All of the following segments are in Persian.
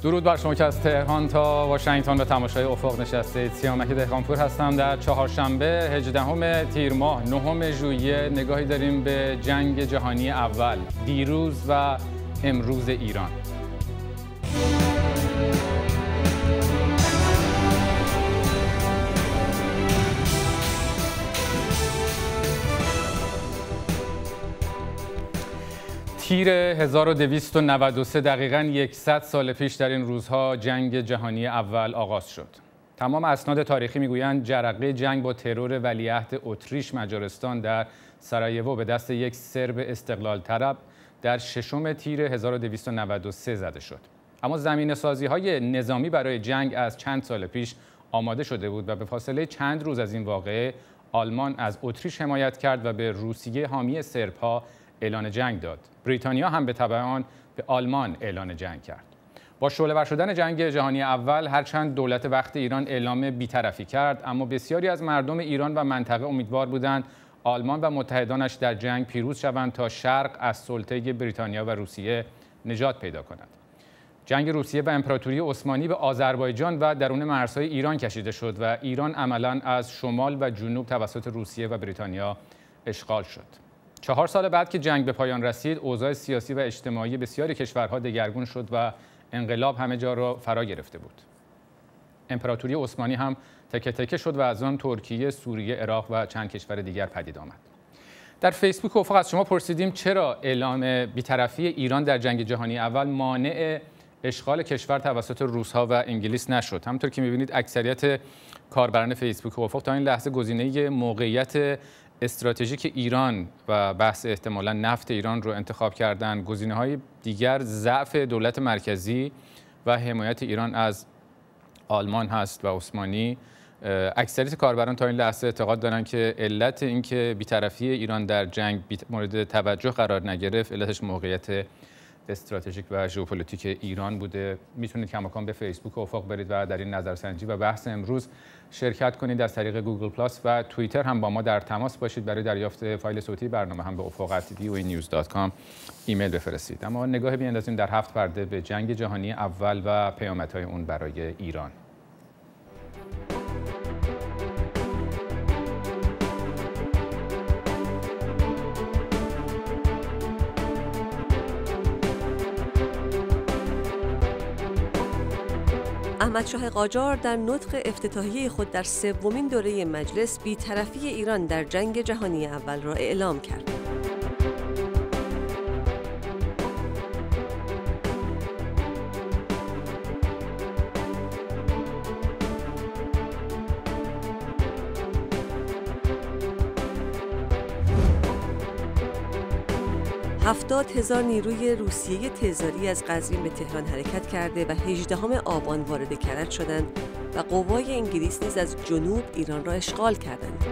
درود بر شما که از تهران تا واشنگتن به تماشای افق نشستید. سیامک دهقانپور هستم. در چهارشنبه 18 تیر ماه 9 ژوئیه نگاهی داریم به جنگ جهانی اول، دیروز و امروز ایران. تیر 1293 دقیقاً 100 سال پیش در این روزها جنگ جهانی اول آغاز شد. تمام اسناد تاریخی میگویند جرقه جنگ با ترور ولیعهد اتریش مجارستان در سارایوو به دست یک سرب استقلال طلب در 6 تیر 1293 زده شد. اما زمینه‌سازی‌های نظامی برای جنگ از چند سال پیش آماده شده بود و به فاصله چند روز از این واقعه آلمان از اتریش حمایت کرد و به روسیه حامی سرب‌ها اعلان جنگ داد. بریتانیا هم به تبع آن به آلمان اعلان جنگ کرد. با شعله‌ور شدن جنگ جهانی اول، هرچند دولت وقت ایران اعلام بی‌طرفی کرد، اما بسیاری از مردم ایران و منطقه امیدوار بودند آلمان و متحدانش در جنگ پیروز شوند تا شرق از سلطه بریتانیا و روسیه نجات پیدا کند. جنگ روسیه و امپراتوری عثمانی به آذربایجان و درون مرزهای ایران کشیده شد و ایران عملاً از شمال و جنوب توسط روسیه و بریتانیا اشغال شد. 4 سال بعد که جنگ به پایان رسید، اوضاع سیاسی و اجتماعی بسیاری کشورها دگرگون شد و انقلاب همه جا را فرا گرفته بود. امپراتوری عثمانی هم تکه تکه شد و از آن ترکیه، سوریه، عراق و چند کشور دیگر پدید آمد. در فیسبوک افق از شما پرسیدیم چرا اعلام بی‌طرفی ایران در جنگ جهانی اول مانع اشغال کشور توسط روس‌ها و انگلیس نشد. همونطور که می‌بینید اکثریت کاربران فیسبوک افق تا این لحظه گزینه موقعیت استراتژیک ایران و بحث احتمالاً نفت ایران رو انتخاب کردن. گزینه‌های دیگر ضعف دولت مرکزی و حمایت ایران از آلمان هست و عثمانی. اکثریت کاربران تا این لحظه اعتقاد دارن که علت اینکه بی‌طرفی ایران در جنگ مورد توجه قرار نگرفت، علتش موقعیت استراتژیک و ژئوپلیتیک ایران بوده. میتونید کماکان به فیسبوک افق برید و در این نظرسنجی و بحث امروز شرکت کنید. از طریق گوگل پلاس و توییتر هم با ما در تماس باشید. برای دریافت فایل صوتی برنامه هم به ufaq@voanews.com ایمیل بفرستید. اما نگاه بیاندازیم در 7 پرده به جنگ جهانی اول و پیامدهای اون برای ایران. احمد شاه قاجار در نطق افتتاحیه خود در 3مین دوره مجلس بی‌طرفی ایران در جنگ جهانی اول را اعلام کرد. $70,000 نیروی روسیه تزاری از قزوین به تهران حرکت کرده و 18 آبان وارد کرج شدند و قوای انگلیس نیز از جنوب ایران را اشغال کردند.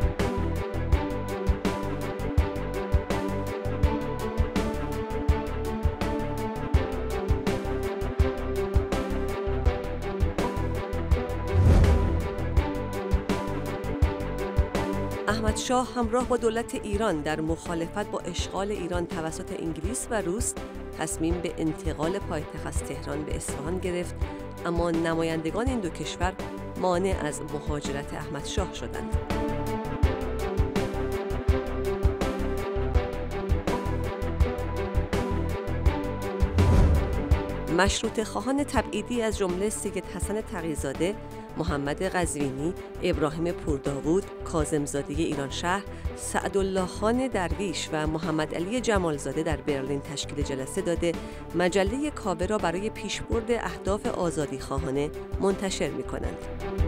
احمد شاه همراه با دولت ایران در مخالفت با اشغال ایران توسط انگلیس و روس تصمیم به انتقال پایتخت از تهران به اصفهان گرفت، اما نمایندگان این دو کشور مانع از مهاجرت احمد شاه شدند. مشروطه خواهان تبعیدی از جمله سید حسن تقی‌زاده، محمد قزوینی، ابراهیم پورداوود، کاظم‌زاده ایرانشهر، سعدالله خان درویش و محمد علی جمالزاده در برلین تشکیل جلسه داده مجله کاوه را برای پیشبرد اهداف آزادیخواهانه منتشر می‌کنند.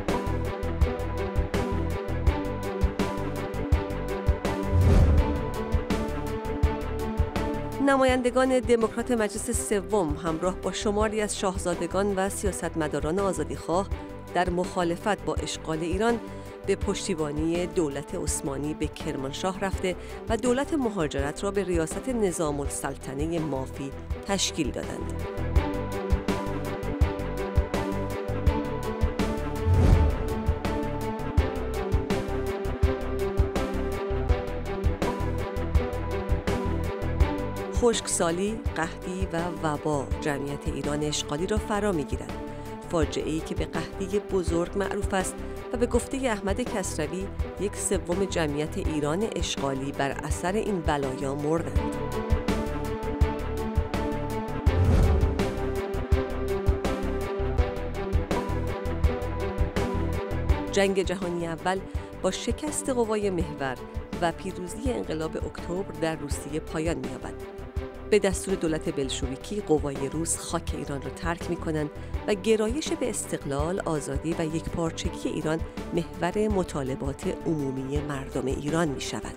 نمایندگان دموکرات مجلس سوم همراه با شماری از شاهزادگان و سیاستمداران آزادیخواه در مخالفت با اشغال ایران به پشتیبانی دولت عثمانی به کرمانشاه رفته و دولت مهاجرت را به ریاست نظام السلطنه مافی تشکیل دادند. خشکسالی، قحطی و وبا جمعیت ایران اشغالی را فرا می‌گیرد. فاجعه‌ای که به قحطی بزرگ معروف است و به گفته احمد کسروی 1/3 جمعیت ایران اشغالی بر اثر این بلایا مردند. جنگ جهانی اول با شکست قوای محور و پیروزی انقلاب اکتبر در روسیه پایان می‌یابد. به دستور دولت بلشویکی قوای روس خاک ایران را ترک می‌کنند و گرایش به استقلال، آزادی و یکپارچگی ایران محور مطالبات عمومی مردم ایران می‌شود.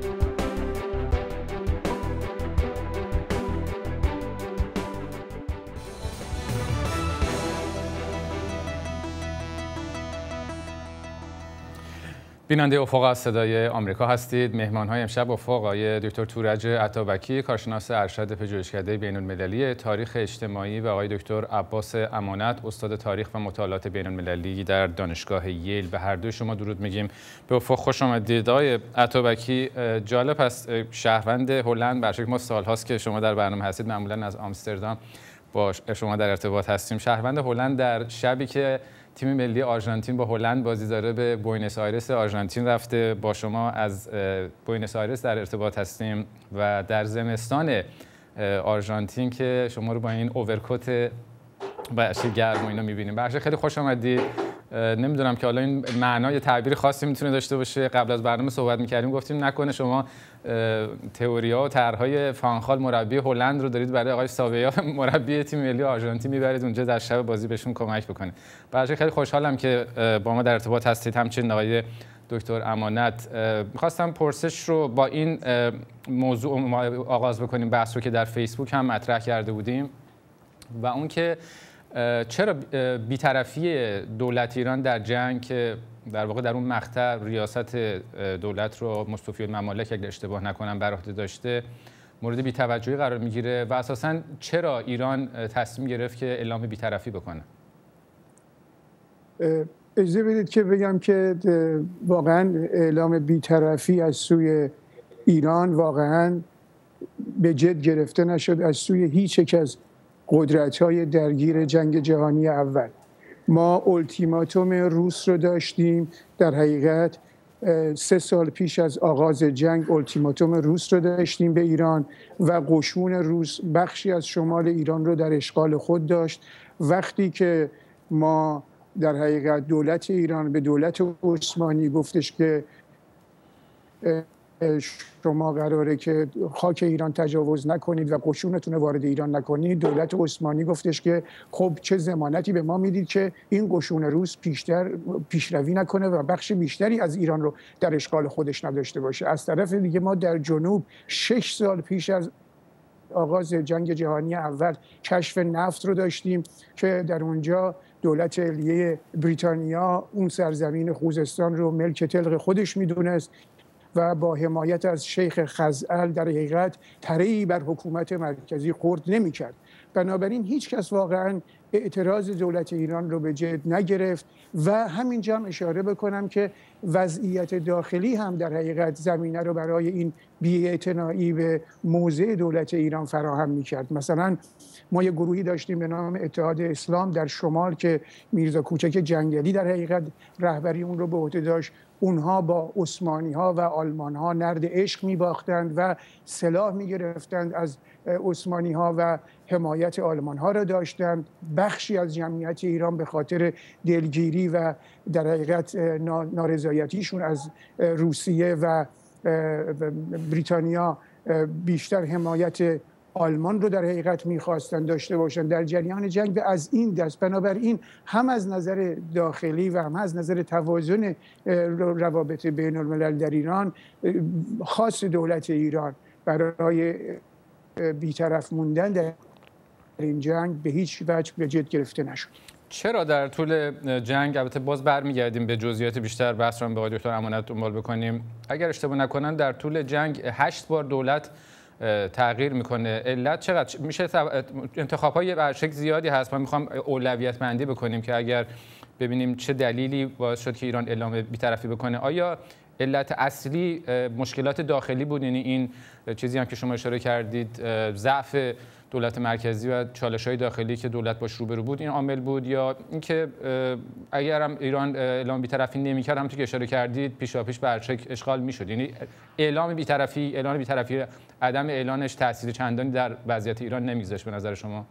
بیننده افق از صدای آمریکا هستید. مهمان‌های امشب افق آقای دکتر تورج عطابکی، کارشناس ارشد پژوهشکده بین‌المللی تاریخ اجتماعی و آقای دکتر عباس امانت، استاد تاریخ و مطالعات بین‌المللی در دانشگاه ییل. به هر دوی شما درود میگیم. به افق خوش آمدید. آقای عطابکی، جالب است، شهروند هلند، به شکل ما سال‌هاست که شما در برنامه هستید، معمولاً از آمستردام با شما در ارتباط هستیم. شهروند هلند در شبی که تیم ملی آرژانتین با هلند بازی داره به بوئنوس آیرس آرژانتین رفته، با شما از بوئنوس آیرس در ارتباط هستیم و در زمستان آرژانتین که شما رو با این اوورکوت باشی گرم و اینا می‌بینیم. بخش خیلی خوش آمدید. نمیدونم که حالا این معنای تعبیر خاصی میتونه داشته باشه. قبل از برنامه صحبت می‌کردیم، گفتیم نکنه شما تئوری‌ها و طرح‌های فانخال مربی هلند رو دارید برای آقای ساویا مربی تیم ملی آرژانتین میبرید اونجا در شب بازی بهشون کمک بکنه. بچه‌ها خیلی خوشحالم که با ما در ارتباط هستید. همچنین آقای دکتر امانت، می‌خواستم پرسش رو با این موضوع آغاز بکنیم، بحث رو که در فیسبوک هم مطرح کرده بودیم و اون که چرا بی‌طرفی دولت ایران در جنگ که در واقع در اون مقطع ریاست دولت رو مصطفی الممالک اگر اشتباه نکنم بر عهده داشته مورد بی‌توجهی قرار میگیره و اساساً چرا ایران تصمیم گرفت که اعلام بی‌طرفی بکنه؟ اجازه بدید که بگم که واقعاً اعلام بی‌طرفی از سوی ایران واقعاً به جد گرفته نشد از سوی هیچ یک از قدرت‌های درگیر جنگ جهانی اول. ما التیماتوم روس رو داشتیم، در حقیقت 3 سال پیش از آغاز جنگ التیماتوم روس رو داشتیم به ایران و قشون روس بخشی از شمال ایران رو در اشغال خود داشت. وقتی که ما در حقیقت دولت ایران به دولت عثمانی گفتش که شما قراره که خاک ایران تجاوز نکنید و قشونتون وارد ایران نکنید، دولت عثمانی گفتش که خب چه ضمانتی به ما میدید که این قشون روس پیشروی نکنه و بخش بیشتری از ایران رو در اشغال خودش نداشته باشه. از طرف دیگه ما در جنوب 6 سال پیش از آغاز جنگ جهانی اول کشف نفت رو داشتیم که در اونجا دولت علیه بریتانیا اون سرزمین خوزستان رو ملک تلق خودش میدونست و با حمایت از شیخ خزعل در حقیقت تره‌ای بر حکومت مرکزی خورد نمی‌کرد. بنابراین هیچ کس واقعاً اعتراض دولت ایران رو به جد نگرفت و همینجا هم اشاره بکنم که وضعیت داخلی هم در حقیقت زمینه رو برای این بی‌اعتنایی به موضع دولت ایران فراهم می‌کرد. مثلا ما یه گروهی داشتیم به نام اتحاد اسلام در شمال که میرزا کوچک جنگلی در حقیقت رهبری اون رو به عهده داشت. اونها با عثمانی‌ها و آلمان‌ها نرد عشق می‌باختند و سلاح می‌گرفتند از عثمانی‌ها و حمایت آلمان‌ها را داشتند. بخشی از جمعیت ایران به خاطر دلگیری و در حقیقت نارضایتیشون از روسیه و بریتانیا بیشتر حمایت آلمان رو در حقیقت می‌خواستند داشته باشند در جریان جنگ و از این دست. بنابراین هم از نظر داخلی و هم از نظر توازن روابط بین الملل در ایران خاص دولت ایران برای بی‌طرف موندن در این جنگ به هیچ وجه به جد گرفته نشد. چرا در طول جنگ، البته باز برمیگردیم به جزئیات بیشتر، بحث رو به آقای دکتر امانت دنبال بکنیم، اگر اشتباه نکنن در طول جنگ 8 بار دولت تغییر میکنه. علت چقدر میشه؟ انتخاب‌های به شکل زیادی هست. من میخوام اولویت بندی بکنیم که اگر ببینیم چه دلیلی باعث شد که ایران اعلام بی‌طرفی بکنه. آیا علت اصلی مشکلات داخلی بود، یعنی این چیزی هم که شما اشاره کردید ضعف دولت مرکزی و چالش‌های داخلی که دولت باش روبرو بود این عامل بود، یا اینکه اگر هم ایران اعلام بی‌طرفی نمی‌کرد همونطور که اشاره کردید پیشاپیش برچک اشغال می‌شد؟ یعنی اعلان بی‌طرفی عدم اعلانش تاثیر چندانی در وضعیت ایران نمی‌گذاشت به نظر شما؟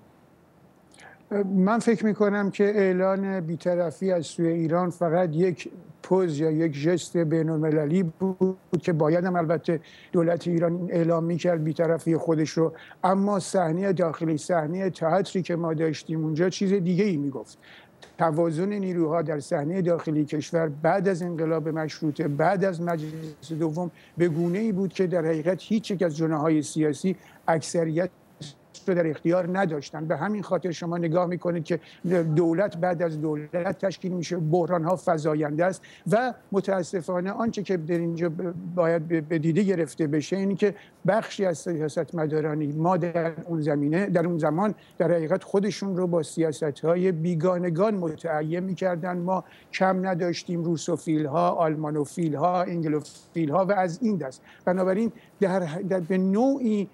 من فکر میکنم که اعلان بی‌طرفی از سوی ایران فقط یک پوز یا یک ژست بین‌المللی بود که باید هم البته دولت ایران اعلام میکرد بی‌طرفی خودش رو، اما صحنه داخلی، صحنه تئاتری که ما داشتیم اونجا چیز دیگه ای میگفت. توازن نیروها در صحنه داخلی کشور بعد از انقلاب مشروطه، بعد از مجلس دوم به گونه‌ای بود که در حقیقت هیچ یک از جناح‌های سیاسی اکثریت رو در اختیار نداشتن. به همین خاطر شما نگاه میکنید که دولت بعد از دولت تشکیل میشه، بحران‌ها فزاینده است و متاسفانه آنچه که در اینجا باید به دیده گرفته بشه اینی که بخشی از سیاستمدارانی ما در اون زمینه در اون زمان در حقیقت خودشون رو با سیاست‌های بیگانگان متعین می‌کردن. ما کم نداشتیم روسوفیل‌ها، آلمانوفیل‌ها، انگلوفیل‌ها و از این دست. بنابراین به نوعی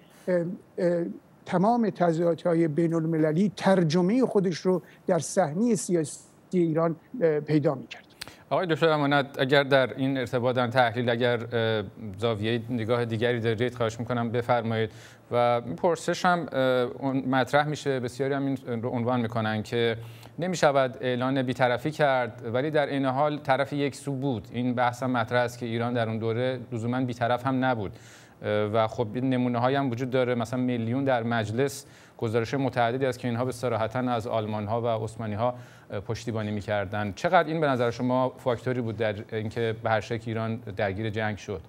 تمام تضادهای بین‌المللی ترجمه خودش رو در صحنه سیاسی ایران پیدا می‌کرد. آقای دکتر امانت، اگر در این ارتباط تحلیل اگر زاویه نگاه دیگری دارید خواهش می‌کنم بفرمایید. و پرسش هم مطرح میشه، بسیاری هم این رو عنوان میکنن که نمی‌شود اعلان بی‌طرفی کرد ولی در این حال طرف یک سو بود. این بحث هم مطرح است که ایران در اون دوره لزوماً بی‌طرف هم نبود و خب نمونه‌هایی هم وجود داره، مثلا میلیون در مجلس گزارش متعددی است که اینها به صراحتاً از آلمان‌ها و عثمانی‌ها پشتیبانی می‌کردند. چقدر این به نظر شما فاکتوری بود در اینکه به هر شکل ایران درگیر جنگ شد؟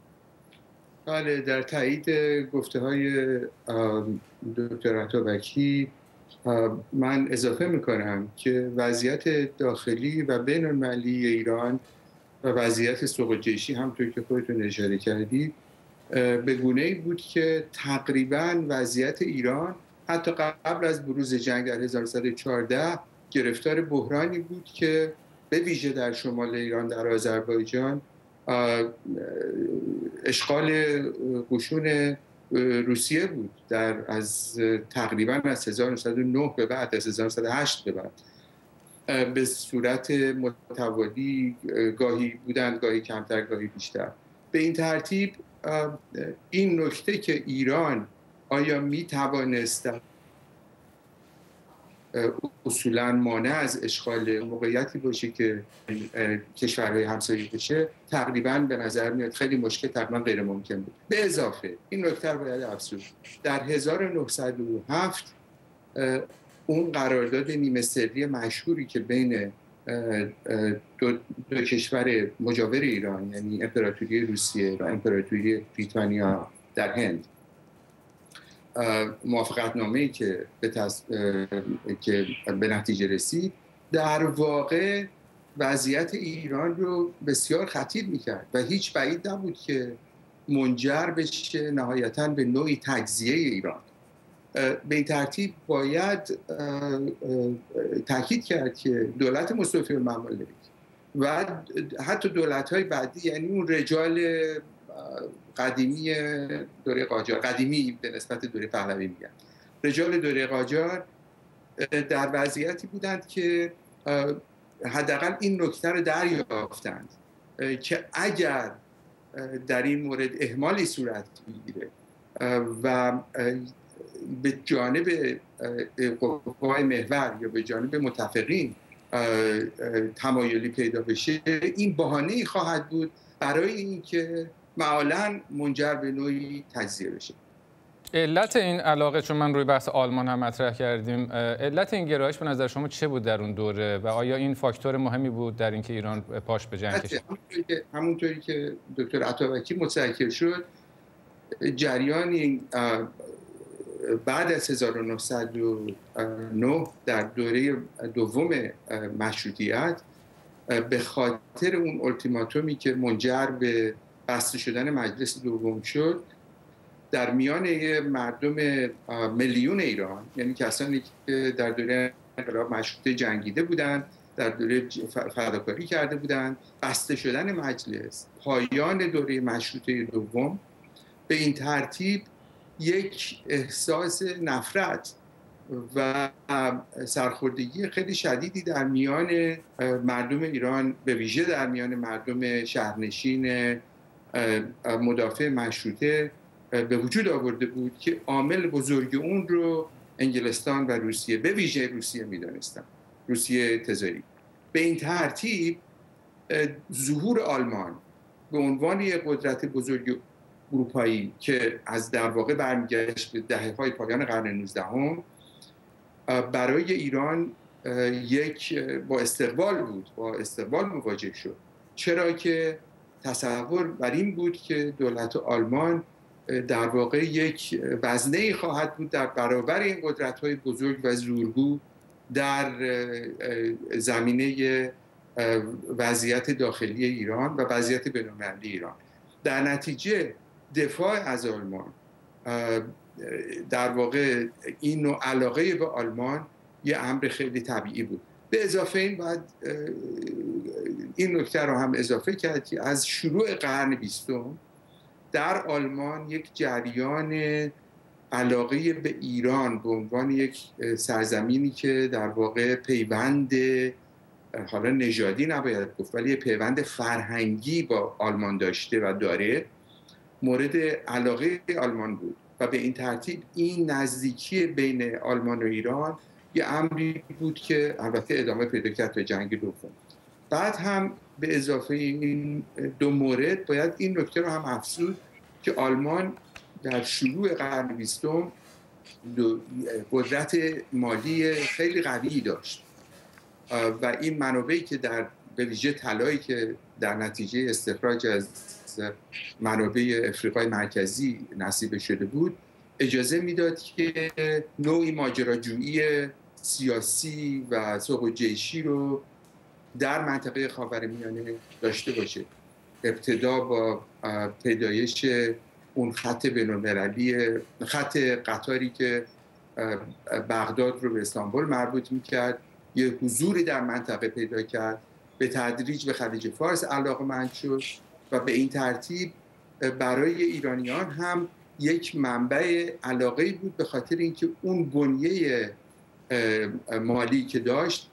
بله، در تایید گفته‌های دکتر عطابکی من اضافه می‌کنم که وضعیت داخلی و بین‌المللی ایران و وضعیت سوق الجیشی همونطور که خودتون اشاره کردید به گونه‌ای بود که تقریباً وضعیت ایران حتی قبل از بروز جنگ در 1914 گرفتار بحرانی بود که به ویژه در شمال ایران در آذربایجان اشغال قشون روسیه بود از تقریباً از 1909 به بعد، از 1908 به بعد به صورت متوالی، گاهی بودند گاهی کمتر گاهی بیشتر. به این ترتیب این نکته که ایران آیا می توانست اصولاً مانع از اشغال موقعیتی باشه که کشورهای همسایه بشه، تقریباً به نظر میاد خیلی مشکل، تقریباً غیر ممکن بود. به اضافه این نکته رو باید افزود، در 1907 اون قرارداد نیمه سری مشهوری که بین دو کشور مجاور ایران، یعنی امپراتوری روسیه و امپراتوری بریتانیا در هند، موافقتنامه‌ای که به نتیجه رسید، در واقع وضعیت ایران رو بسیار خطیر می‌کرد و هیچ بعید نبود که منجر بشه نهایتاً به نوعی تجزیه ایران. به این ترتیب باید تاکید کرد که دولت مستوفی الممالک و حتی دولت‌های بعدی، یعنی اون رجال قدیمی دوره قاجار، قدیمی به نسبت دوره پهلوی میگن، رجال دوره قاجار در وضعیتی بودند که حداقل این نکته رو دریافتند که اگر در این مورد اهمالی صورت میگیره و به جانب قوای محور یا به جانب متفقین تمایلی پیدا بشه، این بهانه‌ای خواهد بود برای اینکه معالاً منجر به نوعی تجزیه بشه. علت این علاقه، چون من روی بحث آلمان هم مطرح کردیم، علت این گرایش به نظر شما چه بود در اون دوره و آیا این فاکتور مهمی بود در اینکه ایران پاش به جنگ کشید؟ همونطوری که دکتر عطابکی متذکر شد، جریان بعد از 1909 در دوره دوم مشروطیت به خاطر اون التیماتومی که منجر به بسته شدن مجلس دوم شد، در میان مردم میلیون ایران، یعنی کسانی که در دوره انقلاب مشروطه جنگیده بودند در دوره فداکاری کرده بودند. بسته شدن مجلس، پایان دوره مشروطه دوم، به این ترتیب یک احساس نفرت و سرخوردگی خیلی شدیدی در میان مردم ایران، به ویژه در میان مردم شهرنشین مدافع مشروطه به وجود آورده بود که عامل بزرگ اون رو انگلستان و روسیه، به ویژه روسیه می‌دانستن، روسیه تزاری. به این ترتیب ظهور آلمان به عنوان یک قدرت بزرگ اروپایی که از در واقع برمیگشت به دهه‌های پایان قرن 19 برای ایران با استقبال مواجه شد. چرا که تصور بر این بود که دولت آلمان در واقع یک وزنه‌ای خواهد بود در برابر این قدرت‌های بزرگ و زورگو در زمینه وضعیت داخلی ایران و وضعیت بین‌المللی ایران. در نتیجه دفاع از آلمان، در واقع این نوع علاقه به آلمان یه امر خیلی طبیعی بود. به اضافه این باید این نکته رو هم اضافه کرد که از شروع قرن 20 در آلمان یک جریان علاقه به ایران به عنوان یک سرزمینی که در واقع پیوند، حالا نژادی نباید گفت، ولی پیوند فرهنگی با آلمان داشته و داره، مورد علاقه آلمان بود و به این ترتیب این نزدیکی بین آلمان و ایران یه امری بود که البته ادامه پیدا کرد به جنگ دوم. بعد هم به اضافه این دو مورد باید این نکته رو هم افزود که آلمان در شروع قرن 20 قدرت مالی خیلی قوی داشت و این منابعی که به ویژه طلایی که در نتیجه استخراج از منابع افریقای مرکزی نصیب شده بود اجازه میداد که نوعی ماجراجویی سیاسی و سوق و جیشی رو در منطقه خاورمیانه داشته باشه. ابتدا با پیدایش اون خط بین‌المللی، خط قطاری که بغداد رو به استانبول مربوط میکرد، یه حضوری در منطقه پیدا کرد، به تدریج به خلیج فارس علاقه‌مند شد و به این ترتیب برای ایرانیان هم یک منبع علاقه‌ای بود به خاطر اینکه اون بنیه مالی که داشت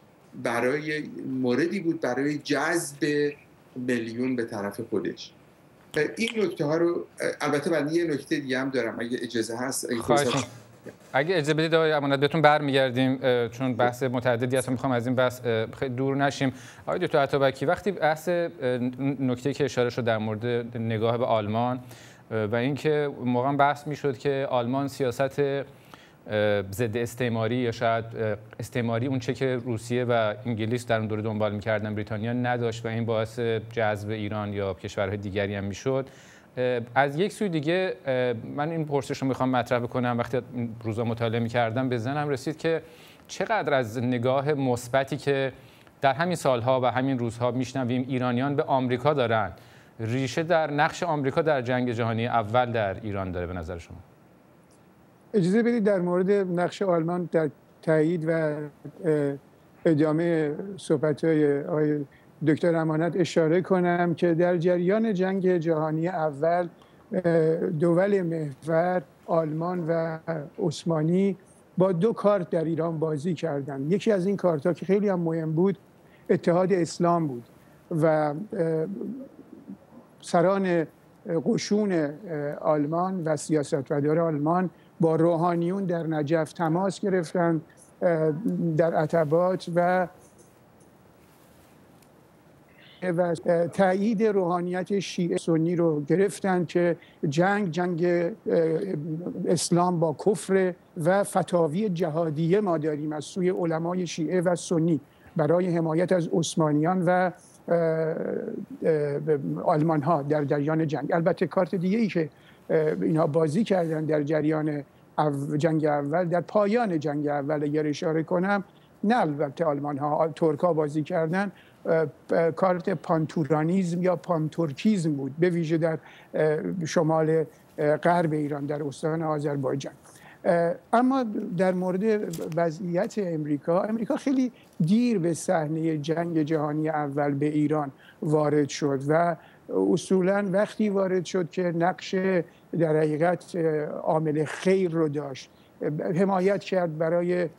موردی بود برای جذب میلیون به طرف خودش. این نکته ها رو البته بعد یه نکته دیگه هم دارم اگه اجازه هست. اگه اجازه بدید آقای امانت بهتون برمیگردیم چون بحث متعددی هست، میخوام از این بحث خیلی دور نشیم. آقای دکتر عطابکی، وقتی بحث نکته که اشاره شد در مورد نگاه به آلمان و اینکه موقعا بحث میشد که آلمان سیاست ضد استعماری یا شاید استعماری اون چه که روسیه و انگلیس در اون دوره دنبال می‌کردن بریتانیا نداشت و این باعث جذب ایران یا کشورهای دیگری هم میشد. از یک سوی دیگه من این پرسش رو میخوام مطرح بکنم. وقتی روزا مطالعه می‌کردم به ذهنم رسید که چقدر از نگاه مثبتی که در همین سالها و همین روزها میشنویم ایرانیان به آمریکا دارن، ریشه در نقش آمریکا در جنگ جهانی اول در ایران داره به نظر شما؟ اجازه بدید در مورد نقش آلمان در تایید و ادامه صحبت‌های آقای دکتر امانت اشاره کنم که در جریان جنگ جهانی اول دول محور آلمان و عثمانی با دو کارت در ایران بازی کردند. یکی از این کارت‌ها که خیلی هم مهم بود اتحاد اسلام بود و سران قشون آلمان و سیاستمدار آلمان با روحانیون در نجف تماس گرفتن در عتبات و تایید روحانیت شیعه سنی رو گرفتن که جنگ اسلام با کفر و فتاوی جهادیه ما داریم از سوی علمای شیعه و سنی برای حمایت از عثمانیان و آلمان ها در جریان جنگ. البته کارت دیگه ای که اینها بازی کردن در جریان جنگ اول، در پایان جنگ اول اگر اشاره کنم، نه البته آلمان ها، ترک ها بازی کردن، کارت پانتورانیزم یا پانتورکیزم بود، به ویژه در شمال غرب ایران در استان آذربایجان. اما در مورد وضعیت امریکا خیلی دیر به صحنه جنگ جهانی اول به ایران وارد شد و اصولا وقتی وارد شد که نقش در حقیقت عامل خیر رو داشت، حمایت کرد برای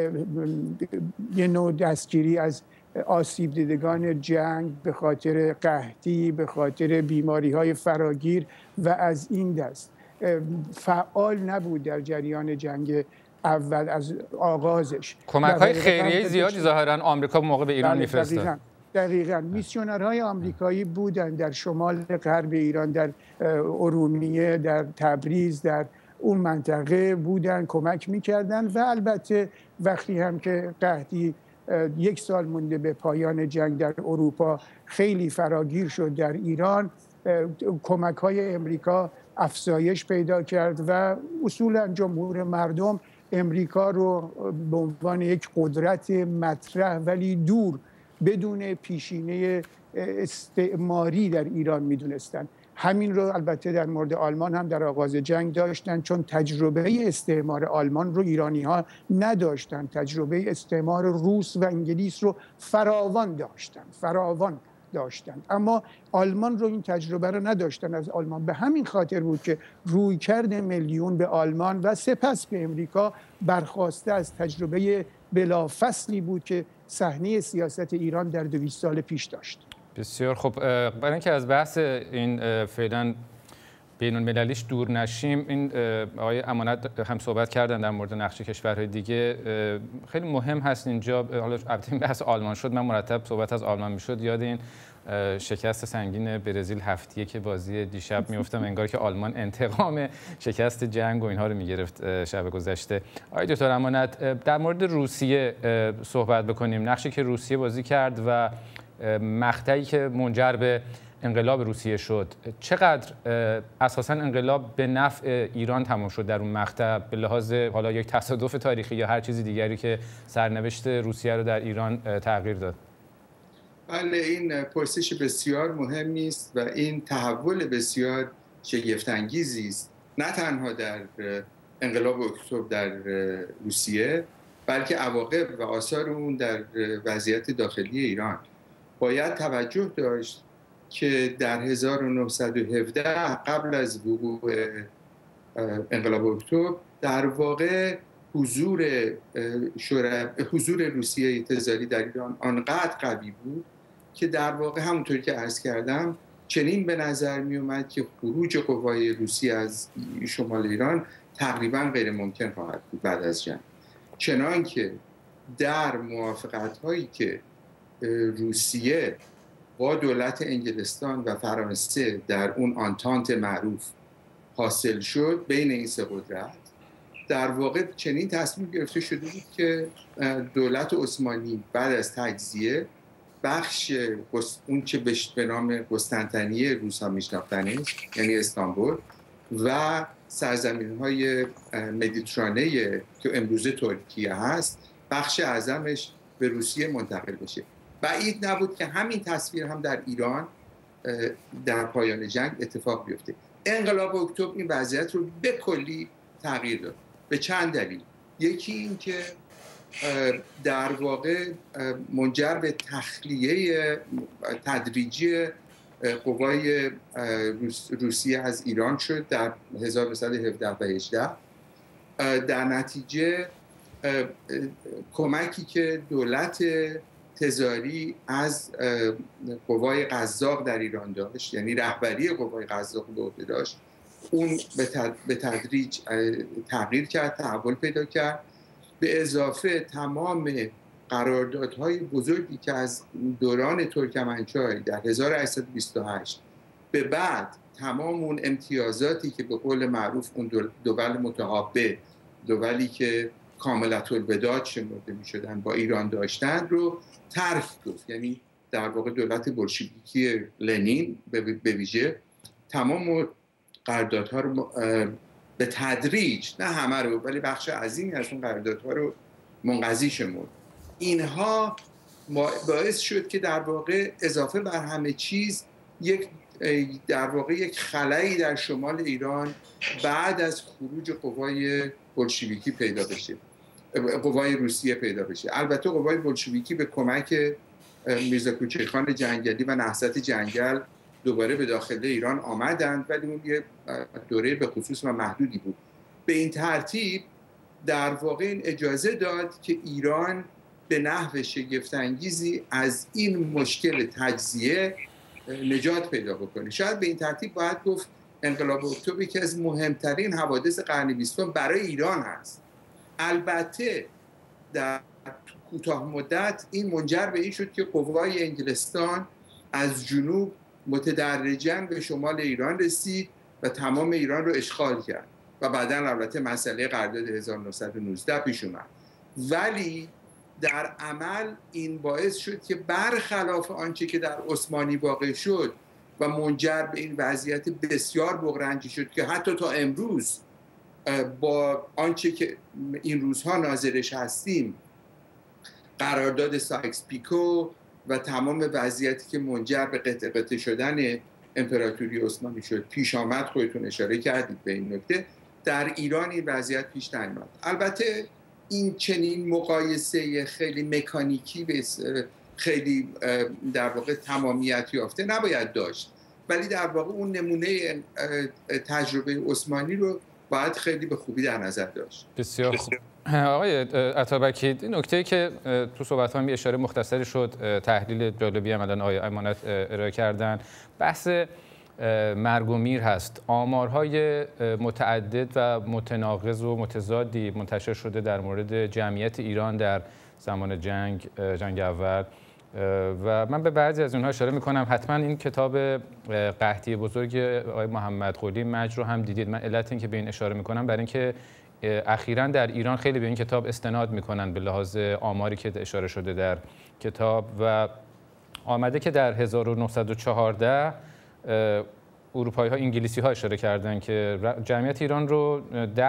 یه نوع دستگیری از آسیب دیدگان جنگ به خاطر قحطی، به خاطر بیماری‌های فراگیر و از این دست. فعال نبود در جریان جنگ اول از آغازش. کمک‌های خیریه زیادی ظاهراً آمریکا موقع به ایران می‌فرستاد. دقیقاً میسیونرهای آمریکایی بودن در شمال غرب ایران، در ارومیه، در تبریز، در اون منطقه بودن، کمک میکردن و البته وقتی هم که قحطی 1 سال مونده به پایان جنگ در اروپا خیلی فراگیر شد، در ایران کمک‌های امریکا افزایش پیدا کرد و اصولاً جمهور مردم امریکا رو به عنوان یک قدرت مطرح ولی دور بدون پیشینه استعماری در ایران میدونستن. همین رو البته در مورد آلمان هم در آغاز جنگ داشتن، چون تجربه استعمار آلمان رو ایرانی ها نداشتن، تجربه استعمار روس و انگلیس رو فراوان داشتن، اما آلمان رو این تجربه رو نداشتن از آلمان. به همین خاطر بود که رویکرد میلیون به آلمان و سپس به امریکا برخواسته از تجربه بلافصلی بود که صحنه سیاست ایران در 200 سال پیش داشت. بسیار خب، برای اینکه از بحث این فعلا بین المللیش دور نشیم، این آقای امانت هم صحبت کردن در مورد نقش کشورهای دیگه. خیلی مهم هست اینجا، حالا البته این بحث آلمان شد، من مرتب صحبت از آلمان میشد یاد این شکست سنگین برزیل هفتیه که بازی دیشب میافتم، انگار که آلمان انتقام شکست جنگ و اینها رو میگرفت شب گذشته. آقای دکتر امانت، در مورد روسیه صحبت بکنیم، نقشی که روسیه بازی کرد و مقطعی که منجر به انقلاب روسیه شد. چقدر اساساً انقلاب به نفع ایران تمام شد در اون مقطع، به لحاظ حالا یک تصادف تاریخی یا هر چیز دیگری که سرنوشت روسیه رو در ایران تغییر داد؟ بله، این پرسش بسیار مهمی است و این تحول بسیار شگفت‌انگیزی است، نه تنها در انقلاب اکتبر در روسیه، بلکه عواقب و آثار اون در وضعیت داخلی ایران. باید توجه داشت که در 1917 قبل از وقوع انقلاب اکتبر در واقع حضور روسیه تزاری در ایران آنقدر قوی بود که در واقع همونطور که عرض کردم چنین به نظر می اومد که خروج قوای روسی از شمال ایران تقریبا غیر ممکن خواهد بود بعد از جنگ، چنانکه در موافقت هایی که روسیه با دولت انگلستان و فرانسه در اون آنتانت معروف حاصل شد بین این سه قدرت، در واقع چنین تصمیم گرفته شده بود که دولت عثمانی بعد از تجزیه بخش اون چه به نام قسطنطنیه روس‌ها میشناختنش، یعنی استانبول و سرزمین‌های مدیترانه که امروزه ترکیه هست، بخش اعظمش به روسیه منتقل بشه. بعید نبود که همین تصویر هم در ایران در پایان جنگ اتفاق بیفته. انقلاب اکتبر این وضعیت رو به کلی تغییر داد به چند دلیل. یکی این که در واقع منجر به تخلیه تدریجی قوای روسیه از ایران شد در 1917 و 18. در نتیجه کمکی که دولت تزاری از قوای قزاق در ایران داشت، یعنی رهبری قوای قزاق به عهده داشت، اون به تدریج تغییر کرد، تحول پیدا کرد. به اضافه تمام قراردادهای بزرگی که از دوران ترکمنچای در 1828 به بعد، تمام اون امتیازاتی که به قول معروف اون دول متحابه، دولی که کاملت الوداع شمرده می شدن، با ایران داشتن رو ترک گفت. یعنی در واقع دولت بولشویکی لنین به ویژه تمام قراردادها رو به تدریج، نه همه رو ولی بخش عظیمی از اون قراردادها رو منقضی شمرد. اینها باعث شد که در واقع اضافه بر همه چیز یک خلایی در شمال ایران بعد از خروج قوای بولشویکی پیدا بشه، قوای روسیه پیدا بشه. البته قوای بولشویکی به کمک میرزا کوچکخان جنگلی و نهضت جنگل دوباره به داخل ایران آمدند، ولی اون یه دوره به خصوص و محدودی بود. به این ترتیب در واقع این اجازه داد که ایران به نحو شگفت‌انگیزی از این مشکل تجزیه نجات پیدا بکنه. شاید به این ترتیب باید گفت انقلاب اکتبر یکی از مهمترین حوادث قرن 20 برای ایران هست. البته در کوتاه مدت این منجر به این شد که قوای انگلستان از جنوب متدرجاً به شمال ایران رسید و تمام ایران رو اشغال کرد و بعداً البته مسئله قرارداد 1919 پیش اومد. ولی در عمل این باعث شد که برخلاف آنچه که در عثمانی واقع شد و منجر به این وضعیت بسیار بغرنجی شد که حتی تا امروز با آنچه که این روزها ناظرش هستیم، قرارداد سایکس پیکو و تمام وضعیتی که منجر به قطع شدن امپراتوری عثمانی شد پیش آمد، خودتون اشاره کردید به این نکته، در ایران این وضعیت پیش نیامد. البته این چنین مقایسه خیلی مکانیکی خیلی در واقع تمامیت یافته نباید داشت، ولی در واقع اون نمونه تجربه عثمانی رو باید خیلی به خوبی در نظر داشت. بسیار خوب. آقای عطابکی، نکته‌ای که تو صحبت‌هام اشاره مختصری شد، تحلیل جالبی هم الان آقای امانت ارائه کردن، بحث مرگ و میر هست. آمارهای متعدد و متناقض و متضادی منتشر شده در مورد جمعیت ایران در زمان جنگ اول و من به بعضی از اونها اشاره میکنم. حتما این کتاب قحطی بزرگ آقای محمد قلی مجد رو هم دیدید. من علت این که به این اشاره میکنم برای اینکه اخیراً در ایران خیلی به این کتاب استناد میکنن به لحاظ آماری که اشاره شده در کتاب و آمده که در 1914 اروپایی ها، انگلیسی ها اشاره کردن که جمعیت ایران رو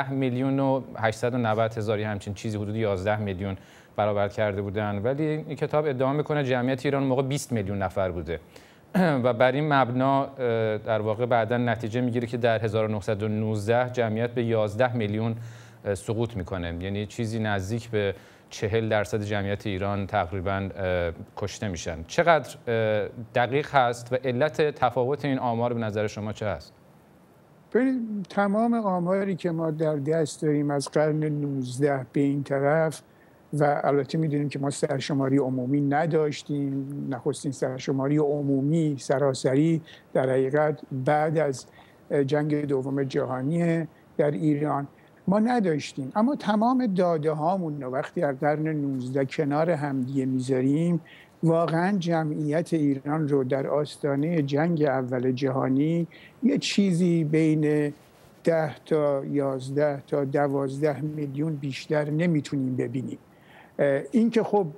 10,890,000 همچین چیزی حدود 11 میلیون برآورد کرده بودن، ولی این کتاب ادعا میکنه جمعیت ایران موقع 20 میلیون نفر بوده و بر این مبنا در واقع بعداً نتیجه میگیره که در 1919 جمعیت به 11 میلیون سقوط میکنه، یعنی چیزی نزدیک به 40% جمعیت ایران تقریباً کشته میشن. چقدر دقیق هست و علت تفاوت این آمار به نظر شما چه هست؟ ببینید، تمام آماری که ما در دست داریم از قرن 19 به این طرف و البته میدونیم که ما سرشماری عمومی نداشتیم، نخستین سرشماری عمومی سراسری در حقیقت بعد از جنگ دوم جهانی در ایران ما نداشتیم، اما تمام داده هامون رو وقتی از قرن 19 کنار همدیگه میذاریم، واقعا جمعیت ایران رو در آستانه جنگ اول جهانی یه چیزی بین 10 تا 11 تا 12 میلیون بیشتر نمیتونیم ببینیم. این که خب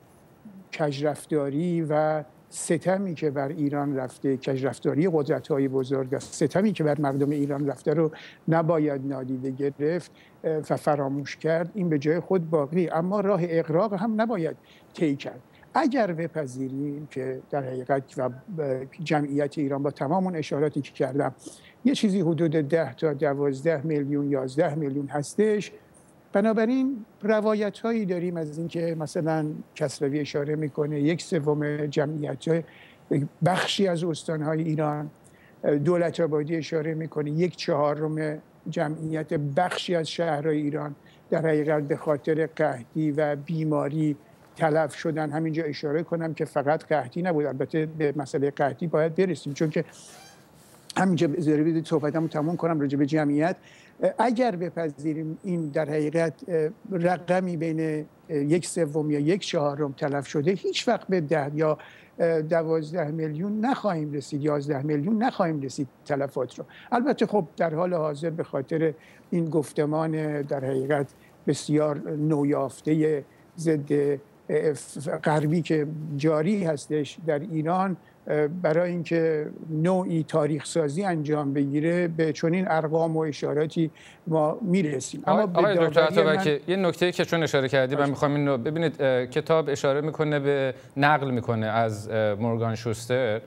کجرفتاری و ستمی که بر ایران رفته، کجرفتاری قدرت‌های بزرگ، ستمی که بر مردم ایران رفته رو نباید نادیده گرفت و فراموش کرد، این به جای خود باقی، اما راه اغراق هم نباید طی کرد. اگر بپذیریم که در حقیقت و جمعیت ایران با تمام اون اشاراتی که کردم یه چیزی حدود 10 تا 12 میلیون 11 میلیون هستش، بنابراین روایت هایی داریم از اینکه مثلا کسروی اشاره میکنه 1/3 جمعیت بخشی از استانهای ایران، دولت‌آبادی اشاره میکنه 1/4 جمعیت بخشی از شهرهای ایران در حقیقت به خاطر قحطی و بیماری تلف شدن. همینجا اشاره کنم که فقط قحطی نبود، البته به مسئله قحطی باید برسیم، چون که همینجا ضروری صحبتمو تموم کنم راجع به جمعیت. اگر بپذیریم این در حقیقت رقمی بین 1/3 یا 1/4 تلف شده، هیچ وقت به 10 یا 12 میلیون نخواهیم رسید، 11 میلیون نخواهیم رسید تلفات رو. البته خب در حال حاضر به خاطر این گفتمان در حقیقت بسیار نویافته ضد غربی که جاری هستش در ایران، برای اینکه نوعی تاریخ سازی انجام بگیره به چنین ارقام و اشاراتی ما میرسیم. اما آقای دکتر عطابکی، یه نکته‌ای که چون اشاره کردی من میخوام اینو ببینید. کتاب اشاره میکنه به نقل میکنه از مورگان شوستر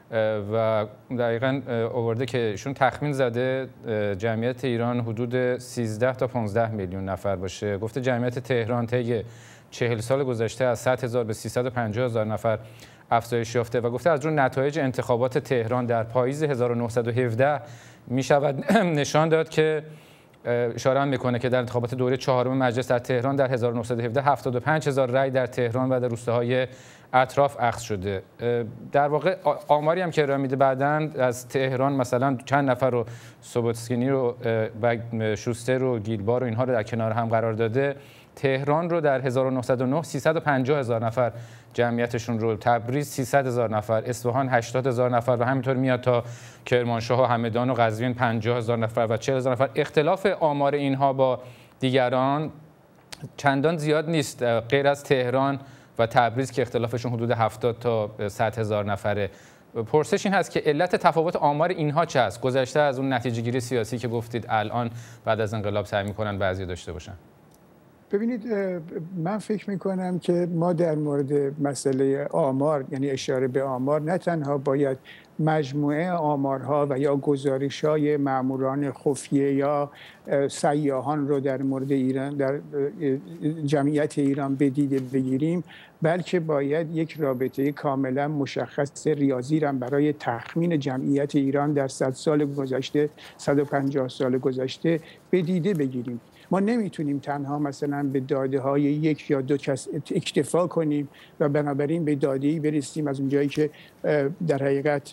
و دقیقاً آورده که ایشون تخمین زده جمعیت ایران حدود 13 تا 15 میلیون نفر باشه. گفته جمعیت تهران طی 40 سال گذشته از 100,000 به 350,000 نفر افزایش یافته و گفته از اون نتایج انتخابات تهران در پاییز 1917 می شود نشان داد که اشاره هم میکنه که در انتخابات دوره چهارم مجلس در تهران در 1917 75,000 رأی در تهران و در روستاهای اطراف اخذ شده. در واقع آماری هم که ارائه میده بعداً از تهران مثلا چند نفر رو سوبوتسکینی رو و شوستر و گیلبار و اینها رو در کنار هم قرار داده. تهران رو در 1909 350,000 نفر جمعیتشون رو، تبریز 300,000 نفر، اصفهان 80,000 نفر و همینطور میاد تا کرمانشاه و همدان و قزوین 50,000 نفر و 40,000 نفر. اختلاف آمار اینها با دیگران چندان زیاد نیست غیر از تهران و تبریز که اختلافشون حدود 70 تا 100,000 نفره. پرسش این هست که علت تفاوت آمار اینها چه است؟ گذشته از اون نتیجه گیری سیاسی که گفتید الان بعد از انقلاب سعی می‌کنن بعضی داشته باشن. ببینید، من فکر میکنم که ما در مورد مسئله آمار، یعنی اشاره به آمار، نه تنها باید مجموعه آمارها و یا گزارش‌های ماموران خفیه یا سیاحان رو در مورد ایران، در جمعیت ایران بدیده بگیریم، بلکه باید یک رابطه کاملا مشخص ریاضی را برای تخمین جمعیت ایران در 100 سال گذشته، 150 سال گذشته بدیده بگیریم. ما نمیتونیم تنها مثلا به داده های یک یا دو کس اکتفا کنیم و بنابراین به داده‌ای برسیم از اونجایی که در حقیقت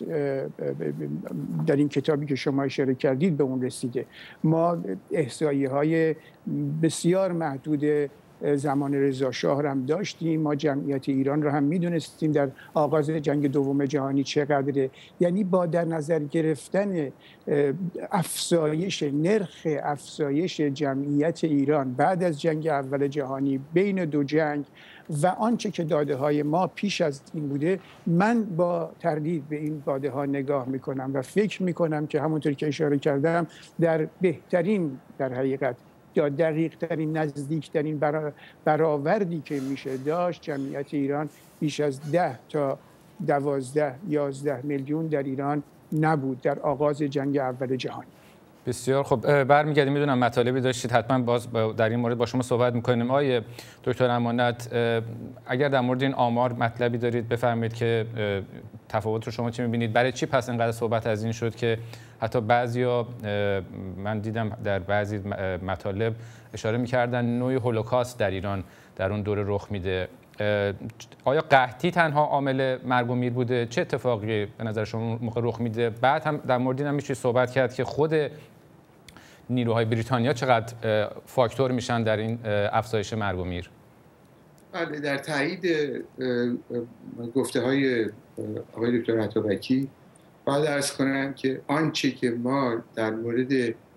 در این کتابی که شما اشاره کردید به اون رسیده. ما احصایه های بسیار محدود زمان رضا شاه هم داشتیم. ما جمعیت ایران رو هم میدونستیم در آغاز جنگ دوم جهانی چقدره. یعنی با در نظر گرفتن نرخ افزایش جمعیت ایران بعد از جنگ اول جهانی بین دو جنگ و آنچه که داده های ما پیش از این بوده، من با تردید به این داده ها نگاه میکنم و فکر میکنم که همونطور که اشاره کردم در بهترین، در حقیقت یا دقیق ترین، نزدیک ترین برآوردی که میشه داشت، جمعیت ایران بیش از 10 تا 11 میلیون در ایران نبود در آغاز جنگ اول جهانی. بسیار خب، برمیگردیم. میدونم مطالبی داشتید، حتما باز در این مورد با شما صحبت میکنیم. آقای دکتر امانت، اگر در مورد این آمار مطلبی دارید بفرمایید که تفاوت رو شما چی میبینید؟ برای چی پس اینقدر صحبت از این شد که حتی بعضیا، من دیدم در بعضی مطالب اشاره میکردن نوعی هولوکاست در ایران در اون دوره رخ میده. آیا قحطی تنها عامل مرگ و میر بوده؟ چه اتفاقی به نظر شما موقع رخ میده؟ بعد هم در مورد این هم میشه صحبت کرد که خود نیروهای بریتانیا چقدر فاکتور میشن در این افزایش مرگ و میر؟ بله، در تایید گفته های آقای دکتر عطابکی باید عرض کنم که آنچه که ما در مورد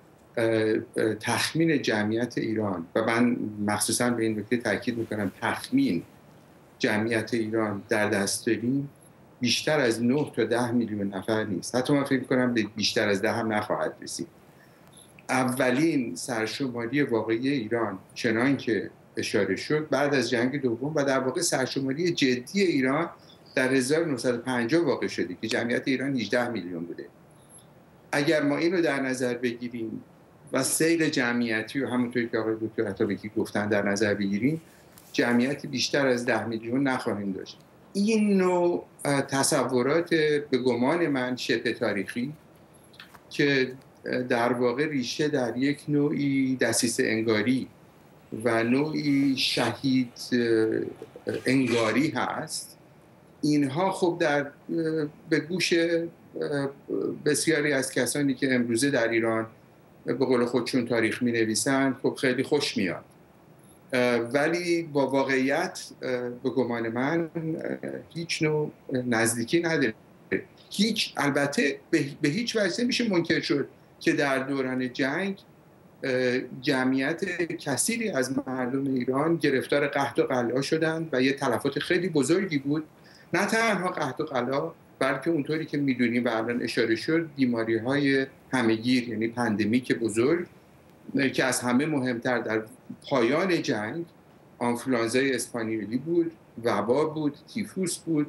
تخمین جمعیت ایران، و من مخصوصا به این نکته تاکید میکنم، تخمین جمعیت ایران در دست داریم، بیشتر از 9 تا 10 میلیون نفر نیست. حتی من فکر میکنم بیشتر از 10 هم نخواهد رسید. اولین سرشماری واقعی ایران چنان که اشاره شد بعد از جنگ دوم و در واقع سرشماری جدی ایران در 1950 واقع شده که جمعیت ایران 18 میلیون بوده. اگر ما این رو در نظر بگیریم و سیر جمعیتی و همونطوری که آقای دکتر عطابکی گفتن در نظر بگیریم، جمعیت بیشتر از 10 میلیون نخواهیم داشت. این نوع تصورات به گمان من شبه تاریخی که در واقع ریشه در یک نوعی دسیسه انگاری و نوعی شهید انگاری هست، اینها خب به گوش بسیاری از کسانی که امروزه در ایران به قول خودشون تاریخ می نویسن خب خیلی خوش میاد، ولی با واقعیت به گمان من هیچ نوع نزدیکی نداره. البته به هیچ وجه نمیشه منکر شد که در دوران جنگ جمعیت کثیری از مردم ایران گرفتار قحط و قلا شدند و یه تلفات خیلی بزرگی بود. نه تنها قحط و قلا، بلکه اونطوری که میدونیم و الان اشاره شد، بیماری‌های همه‌گیر، یعنی پندمیک بزرگ که از همه مهمتر در پایان جنگ آنفولانزای اسپانیولی بود، وبا بود، تیفوس بود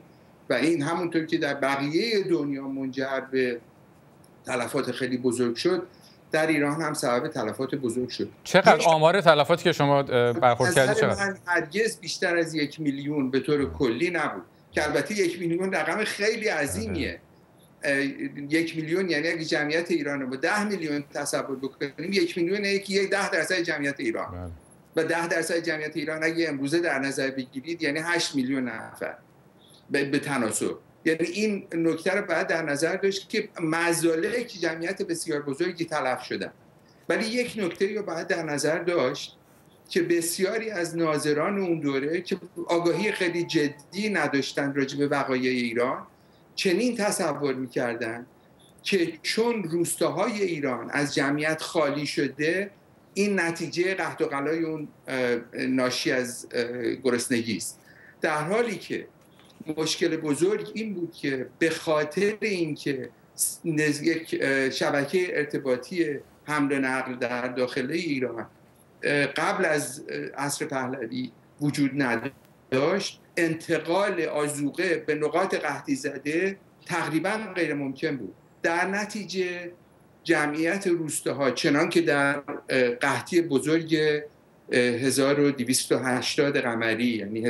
و این همونطور که در بقیه دنیا منجر به تلفات خیلی بزرگ شد، در ایران هم سبب تلفات بزرگ شد. چقدر آمار تلفاتی که شما برخورد کردید چقدر؟ من هرگز بیشتر از 1 میلیون به طور کلی نبود که البته 1 میلیون رقم خیلی عظیمیه. 1 میلیون یعنی اگه جمعیت ایران رو با 10 میلیون تصور بکنیم، 1 میلیون یکی 10% جمعیت ایران و 10% جمعیت ایران اگه امروزه در نظر بگیرید یعنی 8 میلیون نفر به تناسب. یعنی این نکته رو باید در نظر داشت که مظالک جمعیت بسیار بزرگی تلف شدن. ولی یک نکته رو باید در نظر داشت که بسیاری از ناظران اون دوره که آگاهی خیلی جدی نداشتن راجع به وقایع ایران، چنین تصور می‌کردن که چون روستاهای ایران از جمعیت خالی شده، این نتیجه قحط و غلای اون ناشی از گرسنگی است. در حالی که مشکل بزرگ این بود که به خاطر اینکه یک شبکه ارتباطی حمل و نقل در داخل ایران قبل از عصر پهلوی وجود نداشت، انتقال آذوقه به نقاط قحطی زده تقریبا غیر ممکن بود. در نتیجه جمعیت روستاها چنان که در قحطی بزرگ 1280 قمری یعنی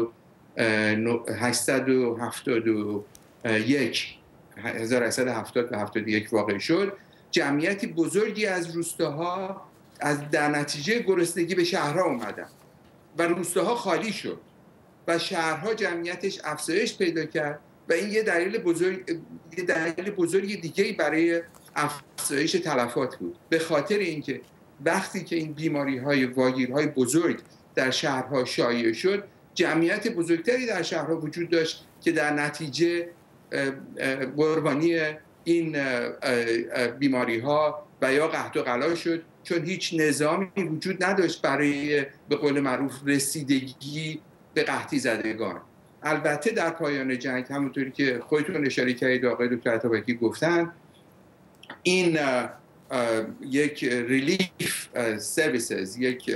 1870 و 71 واقع شد، جمعیتی بزرگی از روستاها در نتیجه گرسنگی به شهرها اومدن و روستاها خالی شد و شهرها جمعیتش افزایش پیدا کرد و این یه دلیل بزرگ دیگه برای افزایش تلفات بود. به خاطر اینکه وقتی که این بیماری‌های واگیرهای بزرگ در شهرها شایع شد، جمعیت بزرگتری در شهرها وجود داشت که در نتیجه قربانی این بیماری‌ها و یا قحط و غلا شد، چون هیچ نظامی وجود نداشت برای به قول معروف رسیدگی به قحطی زدگان. البته در پایان جنگ همونطوری که خودتون اشاره کردید آقای دکتر عطابکی گفتن، این یک ریلیف سرویسز، یک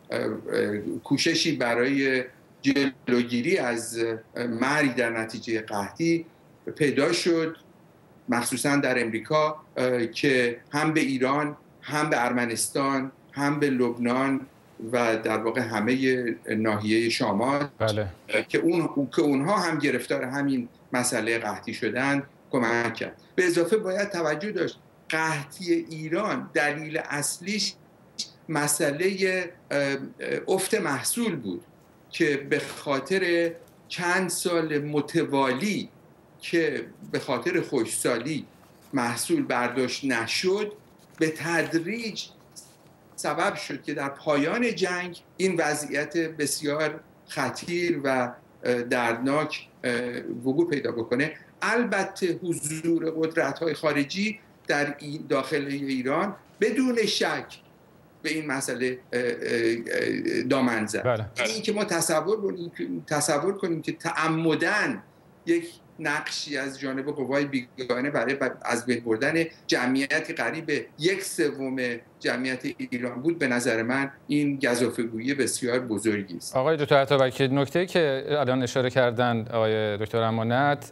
کوششی برای جلوگیری از مرگ در نتیجه قحطی پیدا شد، مخصوصا در امریکا، که هم به ایران، هم به ارمنستان، هم به لبنان و در واقع همه ناحیه شمال که اونها هم گرفتار همین مسئله قحطی شدن کمک کرد. به اضافه باید توجه داشت قحطی ایران دلیل اصلیش مسئله افت محصول بود که به خاطر چند سال متوالی که به خاطر خشکسالی محصول برداشت نشد، به تدریج سبب شد که در پایان جنگ این وضعیت بسیار خطیر و دردناک وقوع پیدا بکنه. البته حضور قدرت‌های خارجی در داخل ایران بدون شک به این مسئله دامن زد. این که ما تصور کنیم که تعمداً یک نقشی از جانب قوای بیگانه برای از بین بردن جمعیتی قریب 1/3 جمعیت ایران بود، به نظر من این گزافه‌گویی بسیار بزرگی است. آقای دکتر عطابکی، نکته‌ای که الان اشاره کردن آقای دکتر امانت،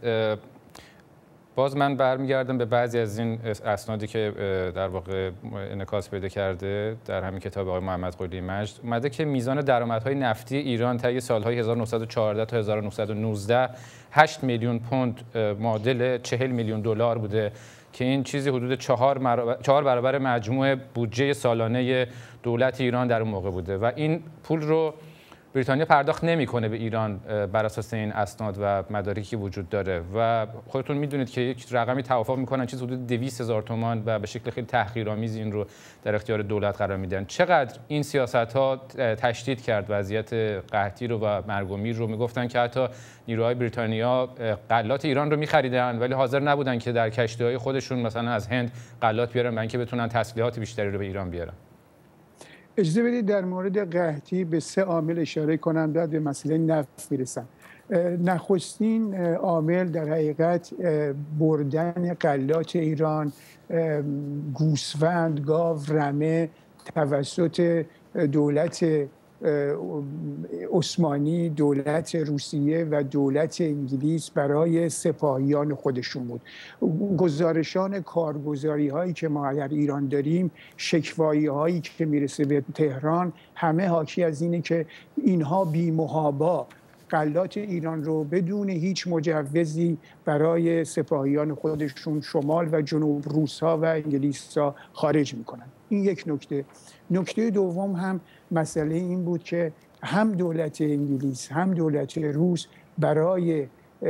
باز من برمیگردم به بعضی از این اسنادی که در واقع انعکاس پیدا کرده در همین کتاب آقای محمد قلی مجد. اومده که میزان درآمدهای نفتی ایران طی سالهای 1914 تا 1919 8 میلیون پوند معادل 40 میلیون دلار بوده که این چیزی حدود 4 برابر مجموع بودجه سالانه دولت ایران در اون موقع بوده و این پول رو بریتانیا پرداخت نمیکنه به ایران بر اساس این اسناد و مدارکی که وجود داره و خودتون میدونید که یک رقمی توافق میکنن چیز حدود 200,000 تومان و به شکل خیلی تحقیرآمیز این رو در اختیار دولت قرار میدن. چقدر این سیاست‌ها تشدید کرد وضعیت قحطی رو و مرگ و میر رو؟ میگفتن که حتی نیروهای بریتانیا غلات ایران رو میخریدن ولی حاضر نبودن که در کشتی‌های خودشون مثلا از هند غلات بیارن برای اینکه بتونن تسلیحات بیشتری رو به ایران بیارن. اجازه بدید در مورد قحطی به 3 عامل اشاره کنم، بعد به مسئله نفت میرسم. نخستین عامل در حقیقت بردن غلات ایران، گوسفند، گاو، رمه توسط دولت عثمانی، دولت روسیه و دولت انگلیس برای سپاهیان خودشون بود. گزارشان کارگزاری هایی که ما در ایران داریم، شکوایی هایی که میرسه به تهران، همه حاکی از اینه که اینها بی محابا غلات ایران رو بدون هیچ مجوزی برای سپاهیان خودشون شمال و جنوب روس‌ها و انگلیس‌ها خارج میکنن. این یک نکته. نکته دوم هم مسئله این بود که هم دولت انگلیس هم دولت روس برای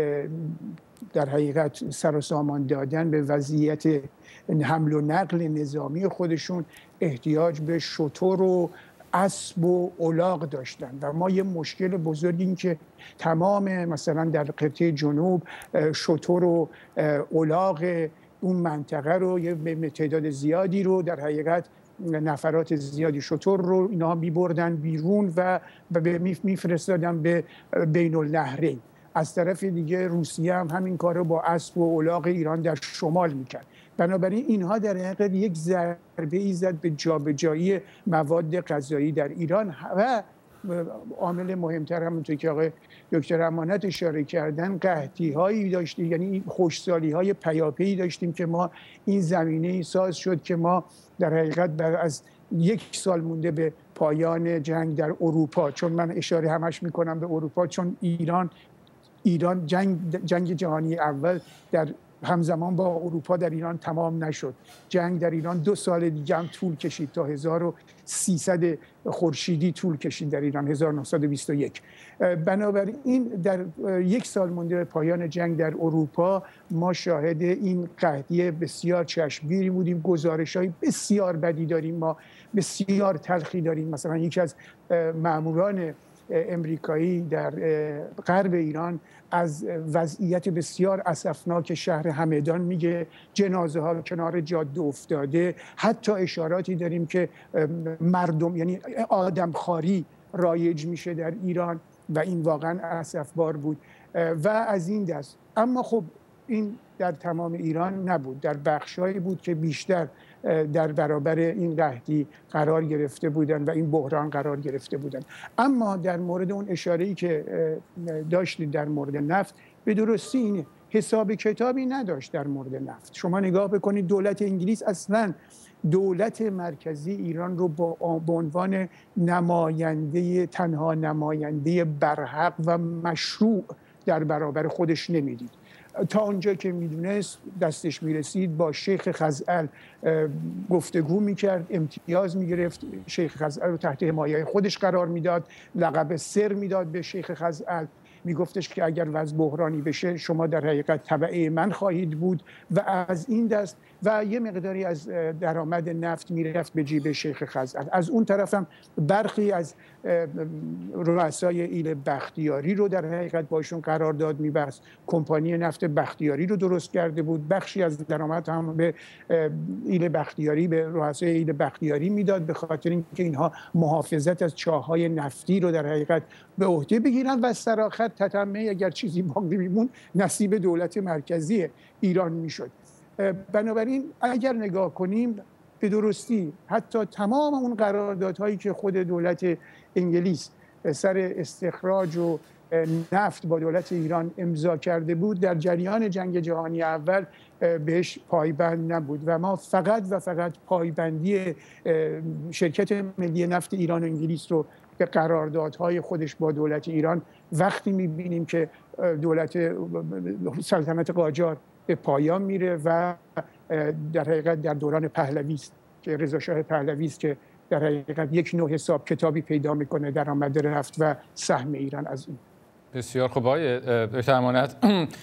در حقیقت سر و سامان دادن به وضعیت حمل و نقل نظامی خودشون احتیاج به شتر و اسب و الاغ داشتن و ما یه مشکل بزرگی این که تمام مثلا در قطعه جنوب شتر و الاغ اون منطقه رو یه تعداد زیادی رو در حقیقت نفرات زیادی شتر رو اینا می‌بردن بیرون و میفرستادن به بین النهرین. از طرف دیگه روسیه هم همین کار رو با اسب و الاغ ایران در شمال میکرد. بنابراین اینها در حقیقت یک ضربه ای زد به جابجایی مواد غذایی در ایران و عامل مهمتر همونطور که آقای دکتر امانت اشاره کردن قحطی هایی داشتیم، یعنی خشکسالی های پیاپی داشتیم که ما این زمینه ساز شد که ما در حقیقت از 1 سال مونده به پایان جنگ در اروپا، چون من اشاره همش میکنم به اروپا چون ایران جنگ جهانی اول در همزمان با اروپا در ایران تمام نشد. جنگ در ایران 2 سال دیگه هم طول کشید تا 1300 خورشیدی طول کشید در ایران 1921. بنابراین در 1 سال مونده به پایان جنگ در اروپا ما شاهد این قحطی بسیار چشمگیری بودیم. گزارش‌های بسیار بدی داریم، ما بسیار تلخی داریم. مثلا یکی از ماموران امریکایی در غرب ایران از وضعیت بسیار اسفناک شهر همدان میگه، جنازه ها کنار جاده افتاده. حتی اشاراتی داریم که مردم یعنی آدمخواری رایج میشه در ایران و این واقعا اسفبار بود و از این دست. اما خب این در تمام ایران نبود، در بخشایی بود که بیشتر در برابر این قحطی قرار گرفته بودند و این بحران قرار گرفته بودند. اما در مورد اون اشاره‌ای که داشتید در مورد نفت، به درستی این حساب کتابی نداشت در مورد نفت. شما نگاه بکنید دولت انگلیس اصلاً دولت مرکزی ایران رو به عنوان تنها نماینده برحق و مشروع در برابر خودش نمیدید. تا اونجا که میدونست دستش میرسید با شیخ خزعل گفتگو میکرد، امتیاز میگرفت، شیخ خزعل رو تحت حمایه خودش قرار میداد، لقب سر میداد به شیخ خزعل، میگفتش که اگر وضع بحرانی بشه شما در حقیقت تبع من خواهید بود و از این دست و یه مقداری از درآمد نفت میرفت به جیب شیخ خزعل. از اون طرف هم برخی از رؤسای ایل بختیاری رو در حقیقت باشون قرارداد می‌بست. کمپانی نفت بختیاری رو درست کرده بود، بخشی از درآمد هم به ایل بختیاری، به رؤسای ایل بختیاری میداد به خاطر اینکه اینها محافظت از چاه‌های نفتی رو در حقیقت به عهده بگیرن و سراخت تتمه اگر چیزی باقی میمون نصیب دولت مرکزی ایران میشد. بنابراین اگر نگاه کنیم به درستی حتی تمام اون قراردادهایی که خود دولت انگلیس سر استخراج و نفت با دولت ایران امضا کرده بود در جریان جنگ جهانی اول بهش پایبند نبود و ما فقط پایبندی شرکت ملی نفت ایران و انگلیس رو به قراردادهای خودش با دولت ایران وقتی می‌بینیم که دولت سلطنت قاجار به پایان میره و در حقیقت در دوران پهلوی است که رضا شاه پهلوی است که در حقیقت یک نوع حساب کتابی پیدا میکنه درآمد نفت و سهم ایران از این. بسیار خوب آقای دکتر امانت،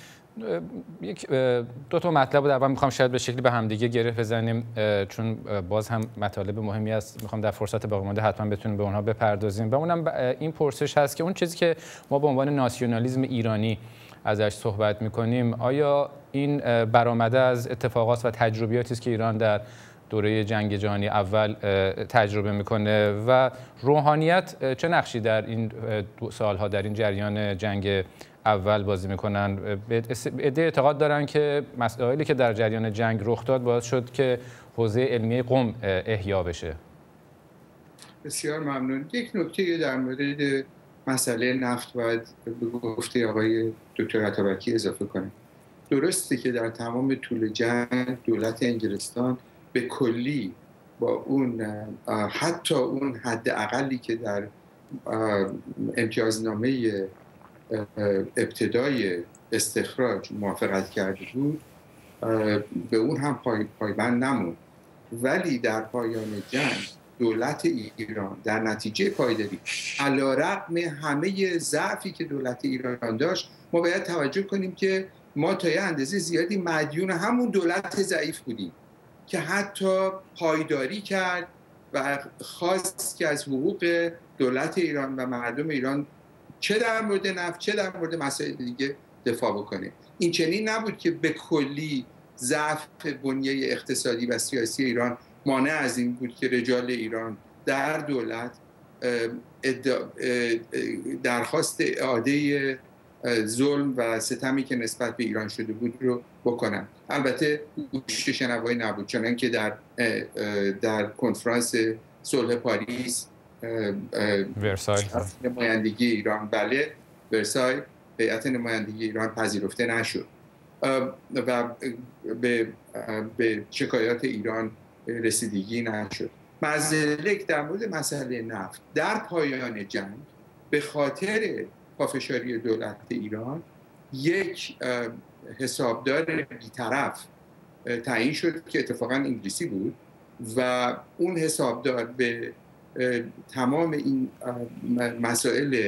دو تا مطلب رو در واقع میخوام شاید به شکلی به همدیگه گره بزنیم چون باز هم مطالب مهمی است، میخوام در فرصت باقی مانده حتما بتونیم به اونها بپردازیم. و اونم این پرسش هست که اون چیزی که ما به عنوان ناسیونالیسم ایرانی ازش صحبت میکنیم، آیا این برآمده از اتفاقات و تجربیاتی است که ایران در دوره جنگ جهانی اول تجربه میکنه و روحانیت چه نقشی در این سالها در این جریان جنگ اول بازی میکنن؟ عده اعتقاد دارن که مسائلی که در جریان جنگ رخ داد باعث شد که حوزه علمیه قم احیا بشه. بسیار ممنون. یک نکته در مورد مسئله نفت باید به گفته آقای دکتر عطابکی اضافه کنم. درسته که در تمام طول جنگ دولت انگلستان به کلی با اون حتی اون حد اقلی که در امتیازنامه ابتدای استخراج موافقت کرده بود به اون هم پایبند نموند، ولی در پایان جنگ دولت ایران در نتیجه پایداری علیرغم همه ضعفی که دولت ایران داشت، ما باید توجه کنیم که ما تا یه اندازه زیادی مدیون همون دولت ضعیف بودیم که حتی پایداری کرد و خواست که از حقوق دولت ایران و مردم ایران چه در مورد نفت چه در مورد مسائل دیگه دفاع بکنه. این چنین نبود که به کلی ضعف بنیه اقتصادی و سیاسی ایران مانع از این بود که رجال ایران در دولت درخواست اعاده ظلم و ستمی که نسبت به ایران شده بود رو بکنن. البته گوش شنوایی نبود، چون که در کنفرانس صلح پاریس ورسای نمایندگی ایران ورسای هیئت نمایندگی ایران پذیرفته نشد و به شکایات ایران رسیدگی نشد. مزدلک در مورد مسئله نفت در پایان جنگ به خاطر پافشاری دولت ایران یک حسابدار بی‌طرف تعیین شد که اتفاقا انگلیسی بود و اون حسابدار به تمام این مسائل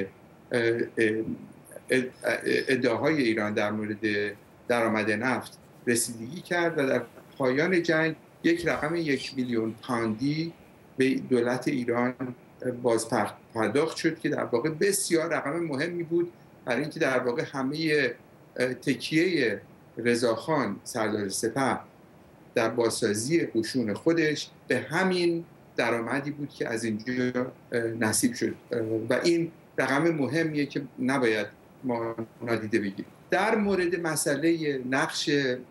ادعاهای ایران در مورد درآمد نفت رسیدگی کرد و در پایان جنگ یک رقم 1 میلیون پوندی به دولت ایران باز پرداخت شد که در واقع بسیار رقم مهمی بود، برای اینکه در واقع همه تکیه رضاخان سردار سپه در بازسازی قشون خودش به همین درآمدی بود که از اینجا نصیب شد و این رقم مهمیه که نباید ما نادیده بگیریم. در مورد مسئله نقش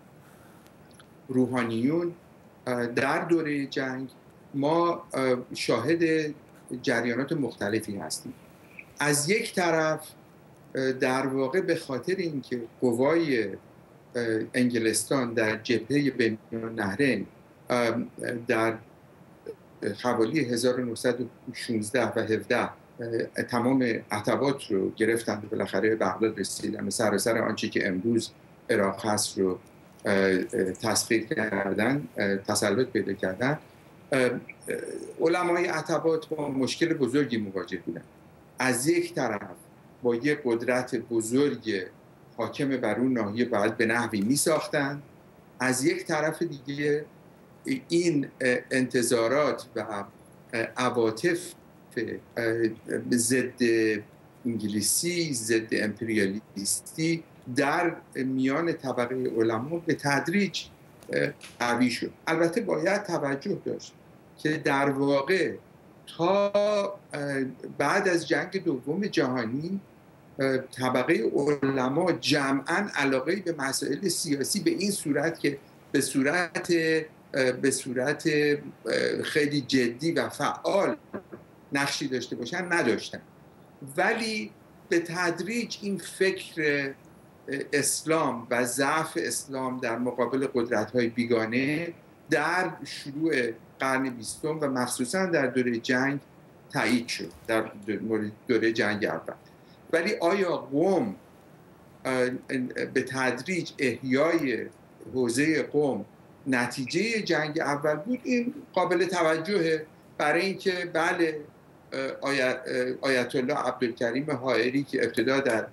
روحانیون در دوره جنگ ما شاهد جریانات مختلفی هستیم. از یک طرف در واقع به خاطر اینکه قوای انگلستان در جبهه بین النهرین در حوالی 1916 و 17 تمام عتبات رو گرفتند و بالاخره بغداد رسیدن و سراسر آنچه که امروز عراق هست رو تسخیر کردن، تسلط پیدا کردن، علمای عتبات با مشکل بزرگی مواجه بودن. از یک طرف با یک قدرت بزرگ حاکم بر اون ناحیه باید به نحوی می ساختن، از یک طرف دیگه این انتظارات و عواطف ضد انگلیسی، ضد امپریالیستی در میان طبقه علما به تدریج قوی شد. البته باید توجه داشت که در واقع تا بعد از جنگ دوم جهانی طبقه علما جمعاً علاقه به مسائل سیاسی به این صورت که به صورت خیلی جدی و فعال نقشی داشته باشن نداشتن، ولی به تدریج این فکر اسلام و ضعف اسلام در مقابل قدرت‌های بیگانه در شروع قرن 20 و مخصوصا در دوره جنگ تایید شد، در دوره جنگ اول. ولی آیا قم به تدریج احیای حوزه قم نتیجه جنگ اول بود؟ این قابل توجهه، برای اینکه بله آیت الله عبدالکریم حائری که ابتدا در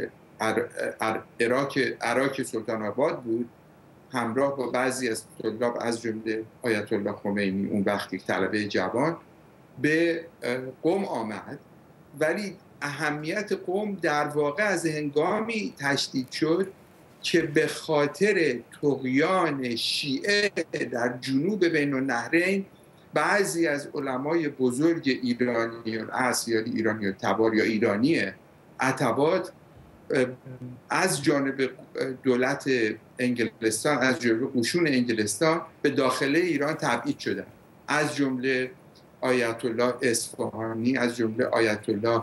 عراق سلطان آباد بود همراه با بعضی از طلاب از جمله آیت الله خمینی اون وقتی طلبه جوان به قم آمد، ولی اهمیت قم در واقع از هنگامی تشدید شد که به خاطر طغیان شیعه در جنوب بین النهرین بعضی از علمای بزرگ ایرانی الاصل یا ایرانی تبار یا ایرانی عتبات از جانب دولت انگلستان، از جانب قشون انگلستان به داخل ایران تبعید شدند. از جمله آیت الله اصفهانی، از جمله آیت الله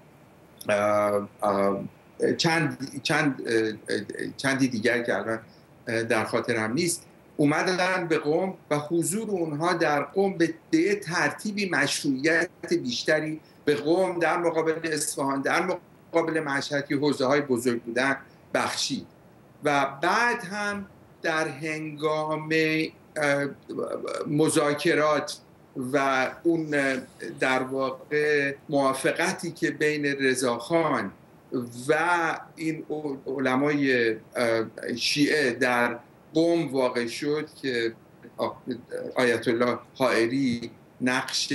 چندی دیگر که الان در خاطرم نیست، اومدن به قم و حضور اونها در قم به ترتیبی مشروعیت بیشتری به قم در مقابل اصفهان، در مقابل مشهد که حوزه‌های بزرگ بودن بخشید. و بعد هم در هنگام مذاکرات و اون در واقع موافقتی که بین رضاخان و این علمای شیعه در قم واقع شد که آیت الله حائری نقش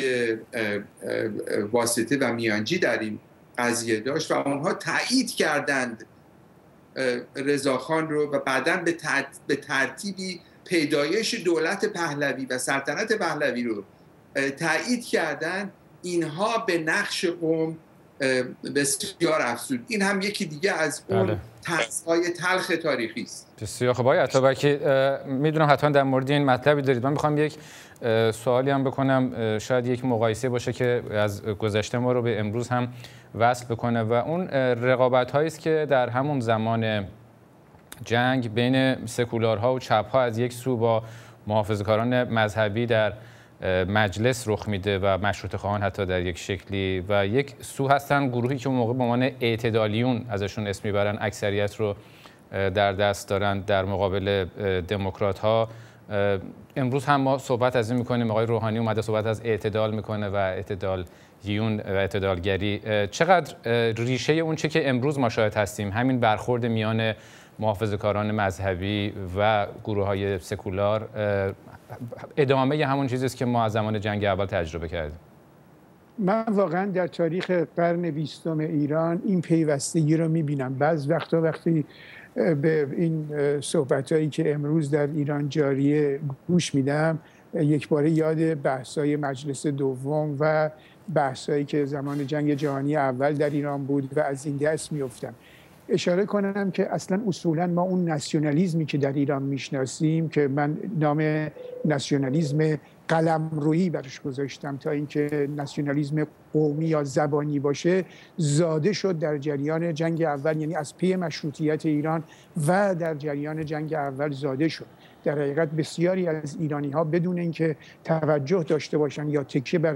واسطه و میانجی در این قضیه داشت و اونها تایید کردند رضاخان رو و بعداً به ترتیبی پیدایش دولت پهلوی و سلطنت پهلوی رو تایید کردند. اینها به نقش قم بسیار افزود. این هم یکی دیگه از اون ترس‌های تلخ تاریخی است. بسیار خب. آقای عطابکی، میدونم حتما در مورد این مطلبی دارید. من میخوام یک سوالی هم بکنم، شاید یک مقایسه باشه که از گذشته ما رو به امروز هم وصل بکنه و اون رقابت‌هایی است که در همون زمان جنگ بین سکولارها و چپ‌ها از یک سو با محافظه‌کاران مذهبی در مجلس رخ میده و مشروطه خواهان حتی در یک شکلی، و یک سو هستن گروهی که اون موقع به عنوان اعتدالیون ازشون اسم میبرن، اکثریت رو در دست دارن در مقابل دموکرات ها. امروز هم ما صحبت از این میکنیم، آقای روحانی اومده صحبت از اعتدال میکنه و اعتدالیون و اعتدالگری. چقدر ریشه اون چه که امروز ما شاهد هستیم، همین برخورد میان محافظه‌کاران مذهبی و گروه‌های سکولار، ادامه همون چیزی است که ما از زمان جنگ اول تجربه کردیم؟ من واقعا در تاریخ قرن 20 ایران این پیوستگی رو می‌بینم. بعض وقتا وقتی به این صحبتایی که امروز در ایران جاریه گوش میدم، یک باره یاد بحث‌های مجلس دوم و بحثایی که زمان جنگ جهانی اول در ایران بود و از این دست میافتم. اشاره کنم که اصلا اصولا ما اون ناسیونالیزمی که در ایران میشناسیم، که من نام ناسیونالیزم قلمرویی برش گذاشتم تا اینکه ناسیونالیزم قومی یا زبانی باشه، زاده شد در جریان جنگ اول، یعنی از پی مشروطیت ایران و در جریان جنگ اول زاده شد. در حقیقت بسیاری از ایرانی ها بدون اینکه توجه داشته باشن یا تکیه بر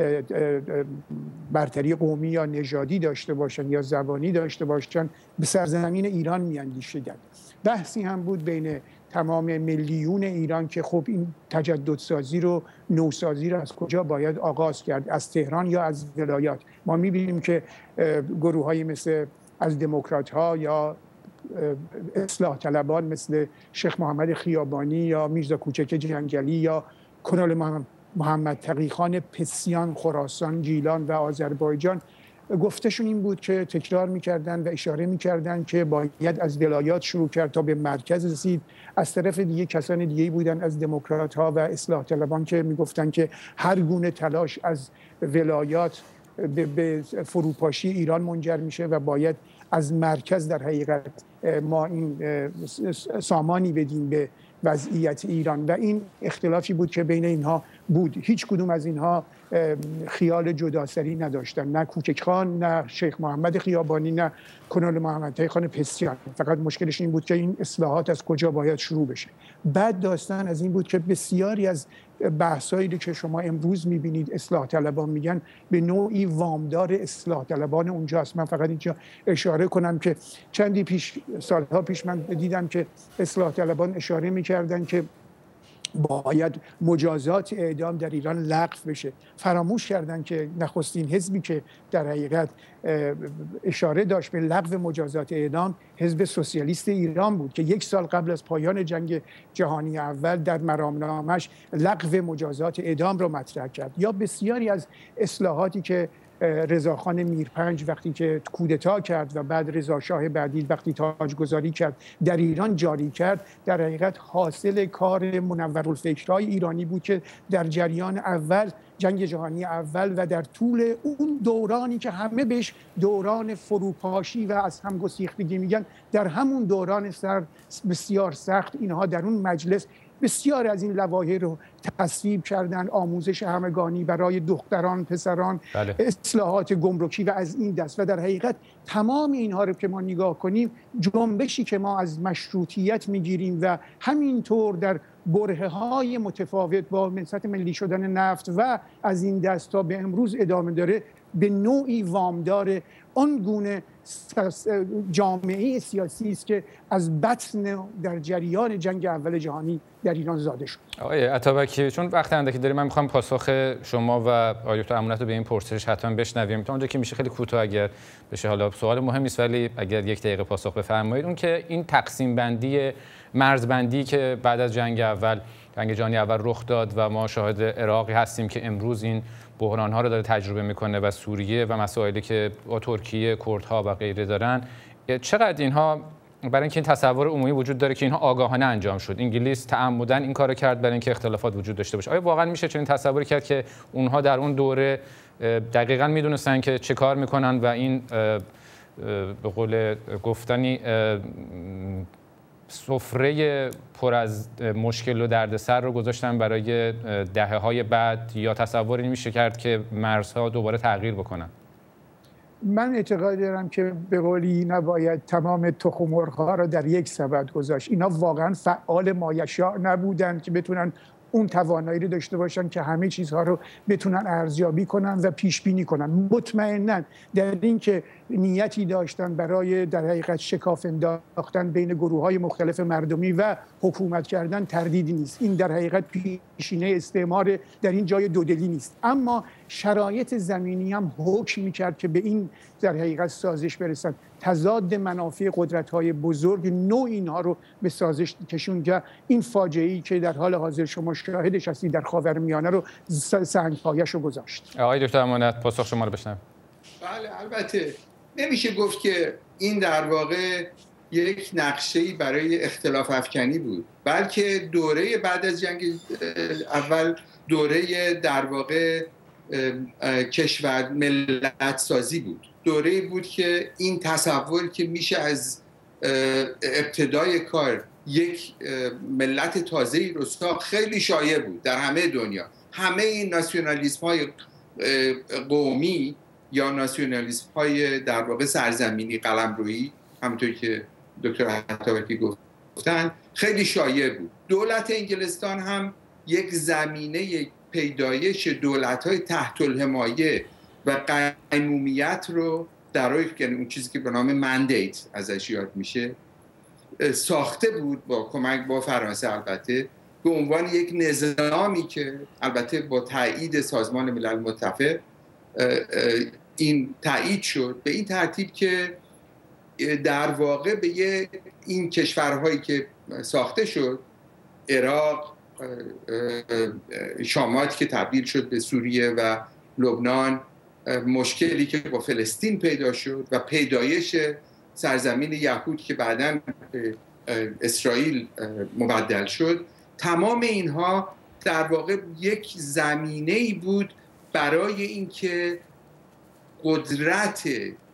برتری قومی یا نژادی داشته باشن یا زبانی داشته باشن، به سرزمین ایران میاندیشیدند. بحثی هم بود بین تمام ملیون ایران که خب این تجددسازی رو، نوسازی رو از کجا باید آغاز کرد، از تهران یا از ولایات. ما میبینیم که گروه‌های مثل از دموکرات ها یا اصلاح طلبان مثل شیخ محمد خیابانی یا میرزا کوچک جنگلی یا کنال محمد تقیخان پسیان، خراسان، گیلان و آذربایجان، گفتشون این بود که تکرار میکردن و اشاره میکردن که باید از ولایات شروع کرد تا به مرکز رسید. از طرف دیگه کسان دیگه بودن از دموکرات ها و اصلاح طلبان که میگفتن که هر گونه تلاش از ولایات به فروپاشی ایران منجر میشه و باید از مرکز در حقیقت ما این سامانی بدیم به وضعیت ایران. و این اختلافی بود که بین اینها بود. هیچ کدوم از اینها خیال جداسری نداشتن، نه کوچک خان، نه شیخ محمد خیابانی، نه کنال محمد تقیخان پسیان. فقط مشکلش این بود که این اصلاحات از کجا باید شروع بشه. بعد داستان از این بود که بسیاری از بحثایی که شما امروز میبینید اصلاح طلبان میگن، به نوعی وامدار اصلاح طلبان اونجاست. من فقط اینجا اشاره کنم که سالها پیش من دیدم که اصلاح طلبان اشاره میکردن که باید مجازات اعدام در ایران لغو بشه. فراموش کردن که نخستین حزبی که در حقیقت اشاره داشت به لغو مجازات اعدام حزب سوسیالیست ایران بود که 1 سال قبل از پایان جنگ جهانی اول در مرامنامه‌اش لغو مجازات اعدام رو مطرح کرد. یا بسیاری از اصلاحاتی که رضاخان میرپنج وقتی که کودتا کرد و بعد رضا شاه بعدی وقتی تاجگذاری کرد در ایران جاری کرد، در حقیقت حاصل کار منورالفکرهای ایرانی بود که در جریان اول جنگ جهانی اول و در طول اون دورانی که همه بهش دوران فروپاشی و از هم گسیختگی میگن، در همون دوران بسیار سخت، اینها در اون مجلس بسیار از این لوایح رو تصویب کردن، آموزش همگانی برای دختران، پسران، بله. اصلاحات گمرکی و از این دست. و در حقیقت تمام اینها رو که ما نگاه کنیم، جنبشی که ما از مشروطیت میگیریم و همینطور در برهه‌های متفاوت با منصت ملی شدن نفت و از این دست تا به امروز ادامه داره، به نوعی وامدار آن گونه جامعه سیاسی است که از بطن در جریان جنگ اول جهانی در ایران زاده شد. آقای عطابکی، چون وقت اندکی داریم، من می‌خوام پاسخ شما و آقای دکتر امونت رو به این پرسش حتما بشنویم. تا اونجا که میشه خیلی کوتاه اگر بشه، حالا سوال مهم نیست ولی اگر یک دقیقه پاسخ بفرمایید. اون که این تقسیم بندی، مرزبندی که بعد از جنگ جهانی اول رخ داد و ما شاهد عراقی هستیم که امروز این بحران‌ها رو داره تجربه میکنه و سوریه و مسائلی که با ترکیه، کردها و غیره دارن، چقدر اینها برای اینکه این تصور عمومی وجود داره که اینها آگاهانه انجام شد، انگلیس تعمدن این کارو کرد برای اینکه اختلافات وجود داشته باشه، آیا واقعا میشه چنین تصوری کرد که اونها در اون دوره دقیقاً میدونستن که چه کار میکنن و این به قول گفتنی سفره پر از مشکل و دردسر رو گذاشتن برای دهه‌های بعد، یا تصوری میشه کرد که مرزها دوباره تغییر بکنن؟ من اعتقاد دارم که به قولی نباید تمام تخم مرغ‌ها را در یک سبد گذاشت. اینا واقعا فعال مایشاء نبودن که بتونن اون توانایی رو داشته باشن که همه چیزها رو بتونن ارزیابی کنن و پیش بینی کنن. مطمئناً در این که نیتی داشتن برای در حقیقت شکاف انداختن بین گروه‌های مختلف مردمی و حکومت کردن تردیدی نیست. این در حقیقت پیشینه استعمار در این جای دودلی نیست، اما شرایط زمینی هم حکم می‌کرد که به این در حقیقت سازش برسن. تضاد منافع قدرت‌های بزرگ نوع اینها رو به سازش کشون که این فاجعه‌ای که در حال حاضر شما شاهدش هستید در خاورمیانه رو سنگ‌پایه‌اش رو گذاشت. آقای دکتر امونت، پاسخ شما رو بشنویم. بله، البته نمیشه گفت که این در واقع یک نقشه‌ای برای اختلاف افکنی بود، بلکه دوره بعد از جنگ اول دوره در واقع کشور ملت سازی بود. دوره بود که این تصور که میشه از ابتدای کار یک ملت تازه‌ای رو ساخت خیلی شایع بود در همه دنیا. همه این ناسیونالیسم‌های قومی یا ناسیونالیسم‌های در واقع سرزمینی قلمرویی، همونطوری که دکتر عطابکی گفتن، خیلی شایع بود. دولت انگلستان هم یک زمینه پیدایش دولت‌های تحت الحمایه و قیمومیت رو در اون چیزی که به نام مندیت ازش یاد میشه ساخته بود، با کمک با فرانسه البته، به عنوان یک نظامی که البته با تایید سازمان ملل متحد این تایید شد، به این ترتیب که در واقع به این کشورهایی که ساخته شد، عراق، شامات که تبدیل شد به سوریه و لبنان، مشکلی که با فلسطین پیدا شد و پیدایش سرزمین یهود که بعداً به اسرائیل مبدل شد، تمام اینها در واقع یک زمینه‌ای بود برای اینکه قدرت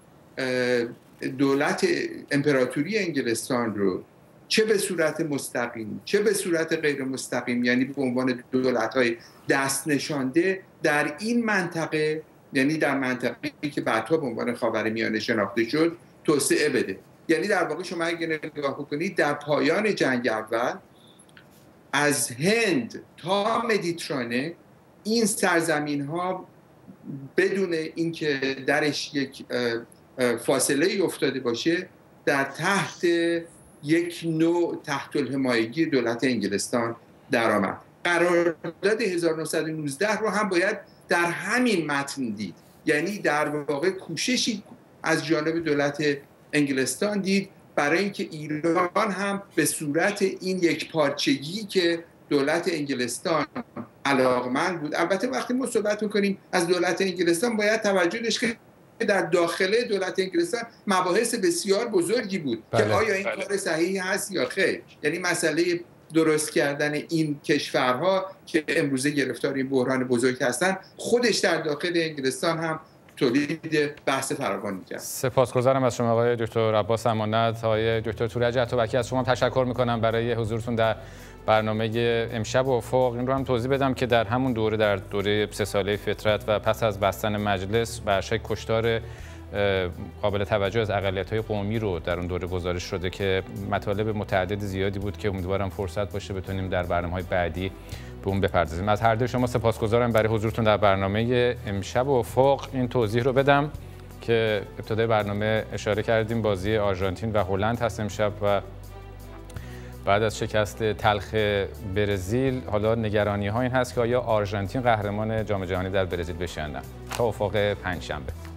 دولت امپراتوری انگلستان رو چه به صورت مستقیم چه به صورت غیر مستقیم، یعنی به عنوان دولت‌های دست نشانده در این منطقه، یعنی در منطقه‌ای که بعدها به عنوان خاورمیانه شناخته شد، توسعه بده. یعنی در واقع شما اگه نگاه بکنید در پایان جنگ اول از هند تا مدیترانه این سرزمین‌ها بدون اینکه درش یک فاصله افتاده باشه در تحت یک نوع تحت الحمایگی دولت انگلستان درآمد. قرارداد 1919 رو هم باید در همین متن دید، یعنی در واقع کوششی از جانب دولت انگلستان دید برای اینکه ایران هم به صورت این یک پارچگی که دولت انگلستان علاقمند بود. البته وقتی ما صحبت می‌کنیم از دولت انگلستان باید توجه داشت که در داخل دولت انگلستان مباحث بسیار بزرگی بود که آیا این کار صحیحی هست یا خیر. یعنی مسئله درست کردن این کشورها که امروزه گرفتار این بحران بزرگ هستن خودش در داخل انگلستان هم تولید بحث فراوان می‌کرد. سپاسگزارم از شما آقای دکتر عباس امانت. آقای دکتر تورج عطابکی، از شما تشکر می‌کنم برای حضورتون در برنامه امشب و افق این رو هم توضیح بدم که در همون دوره، در دوره 3 ساله فطرت و پس از بستن مجلس، بر شک کشتار قابل توجه از اقلیت‌های قومی رو در اون دوره گزارش شده که مطالب متعدد زیادی بود که امیدوارم فرصت باشه بتونیم در برنامه‌های بعدی به اون بپردازیم. از هر دوی شما سپاسگزارم برای حضورتون در برنامه امشب و افق. این توضیح رو بدم که ابتدای برنامه اشاره کردیم بازی آرژانتین و هلند هست امشب و بعد از شکست تلخ برزیل حالا نگرانی ها این هست که آیا آرژانتین قهرمان جام جهانی در برزیل بشه یا نه. تا افق پنجشنبه.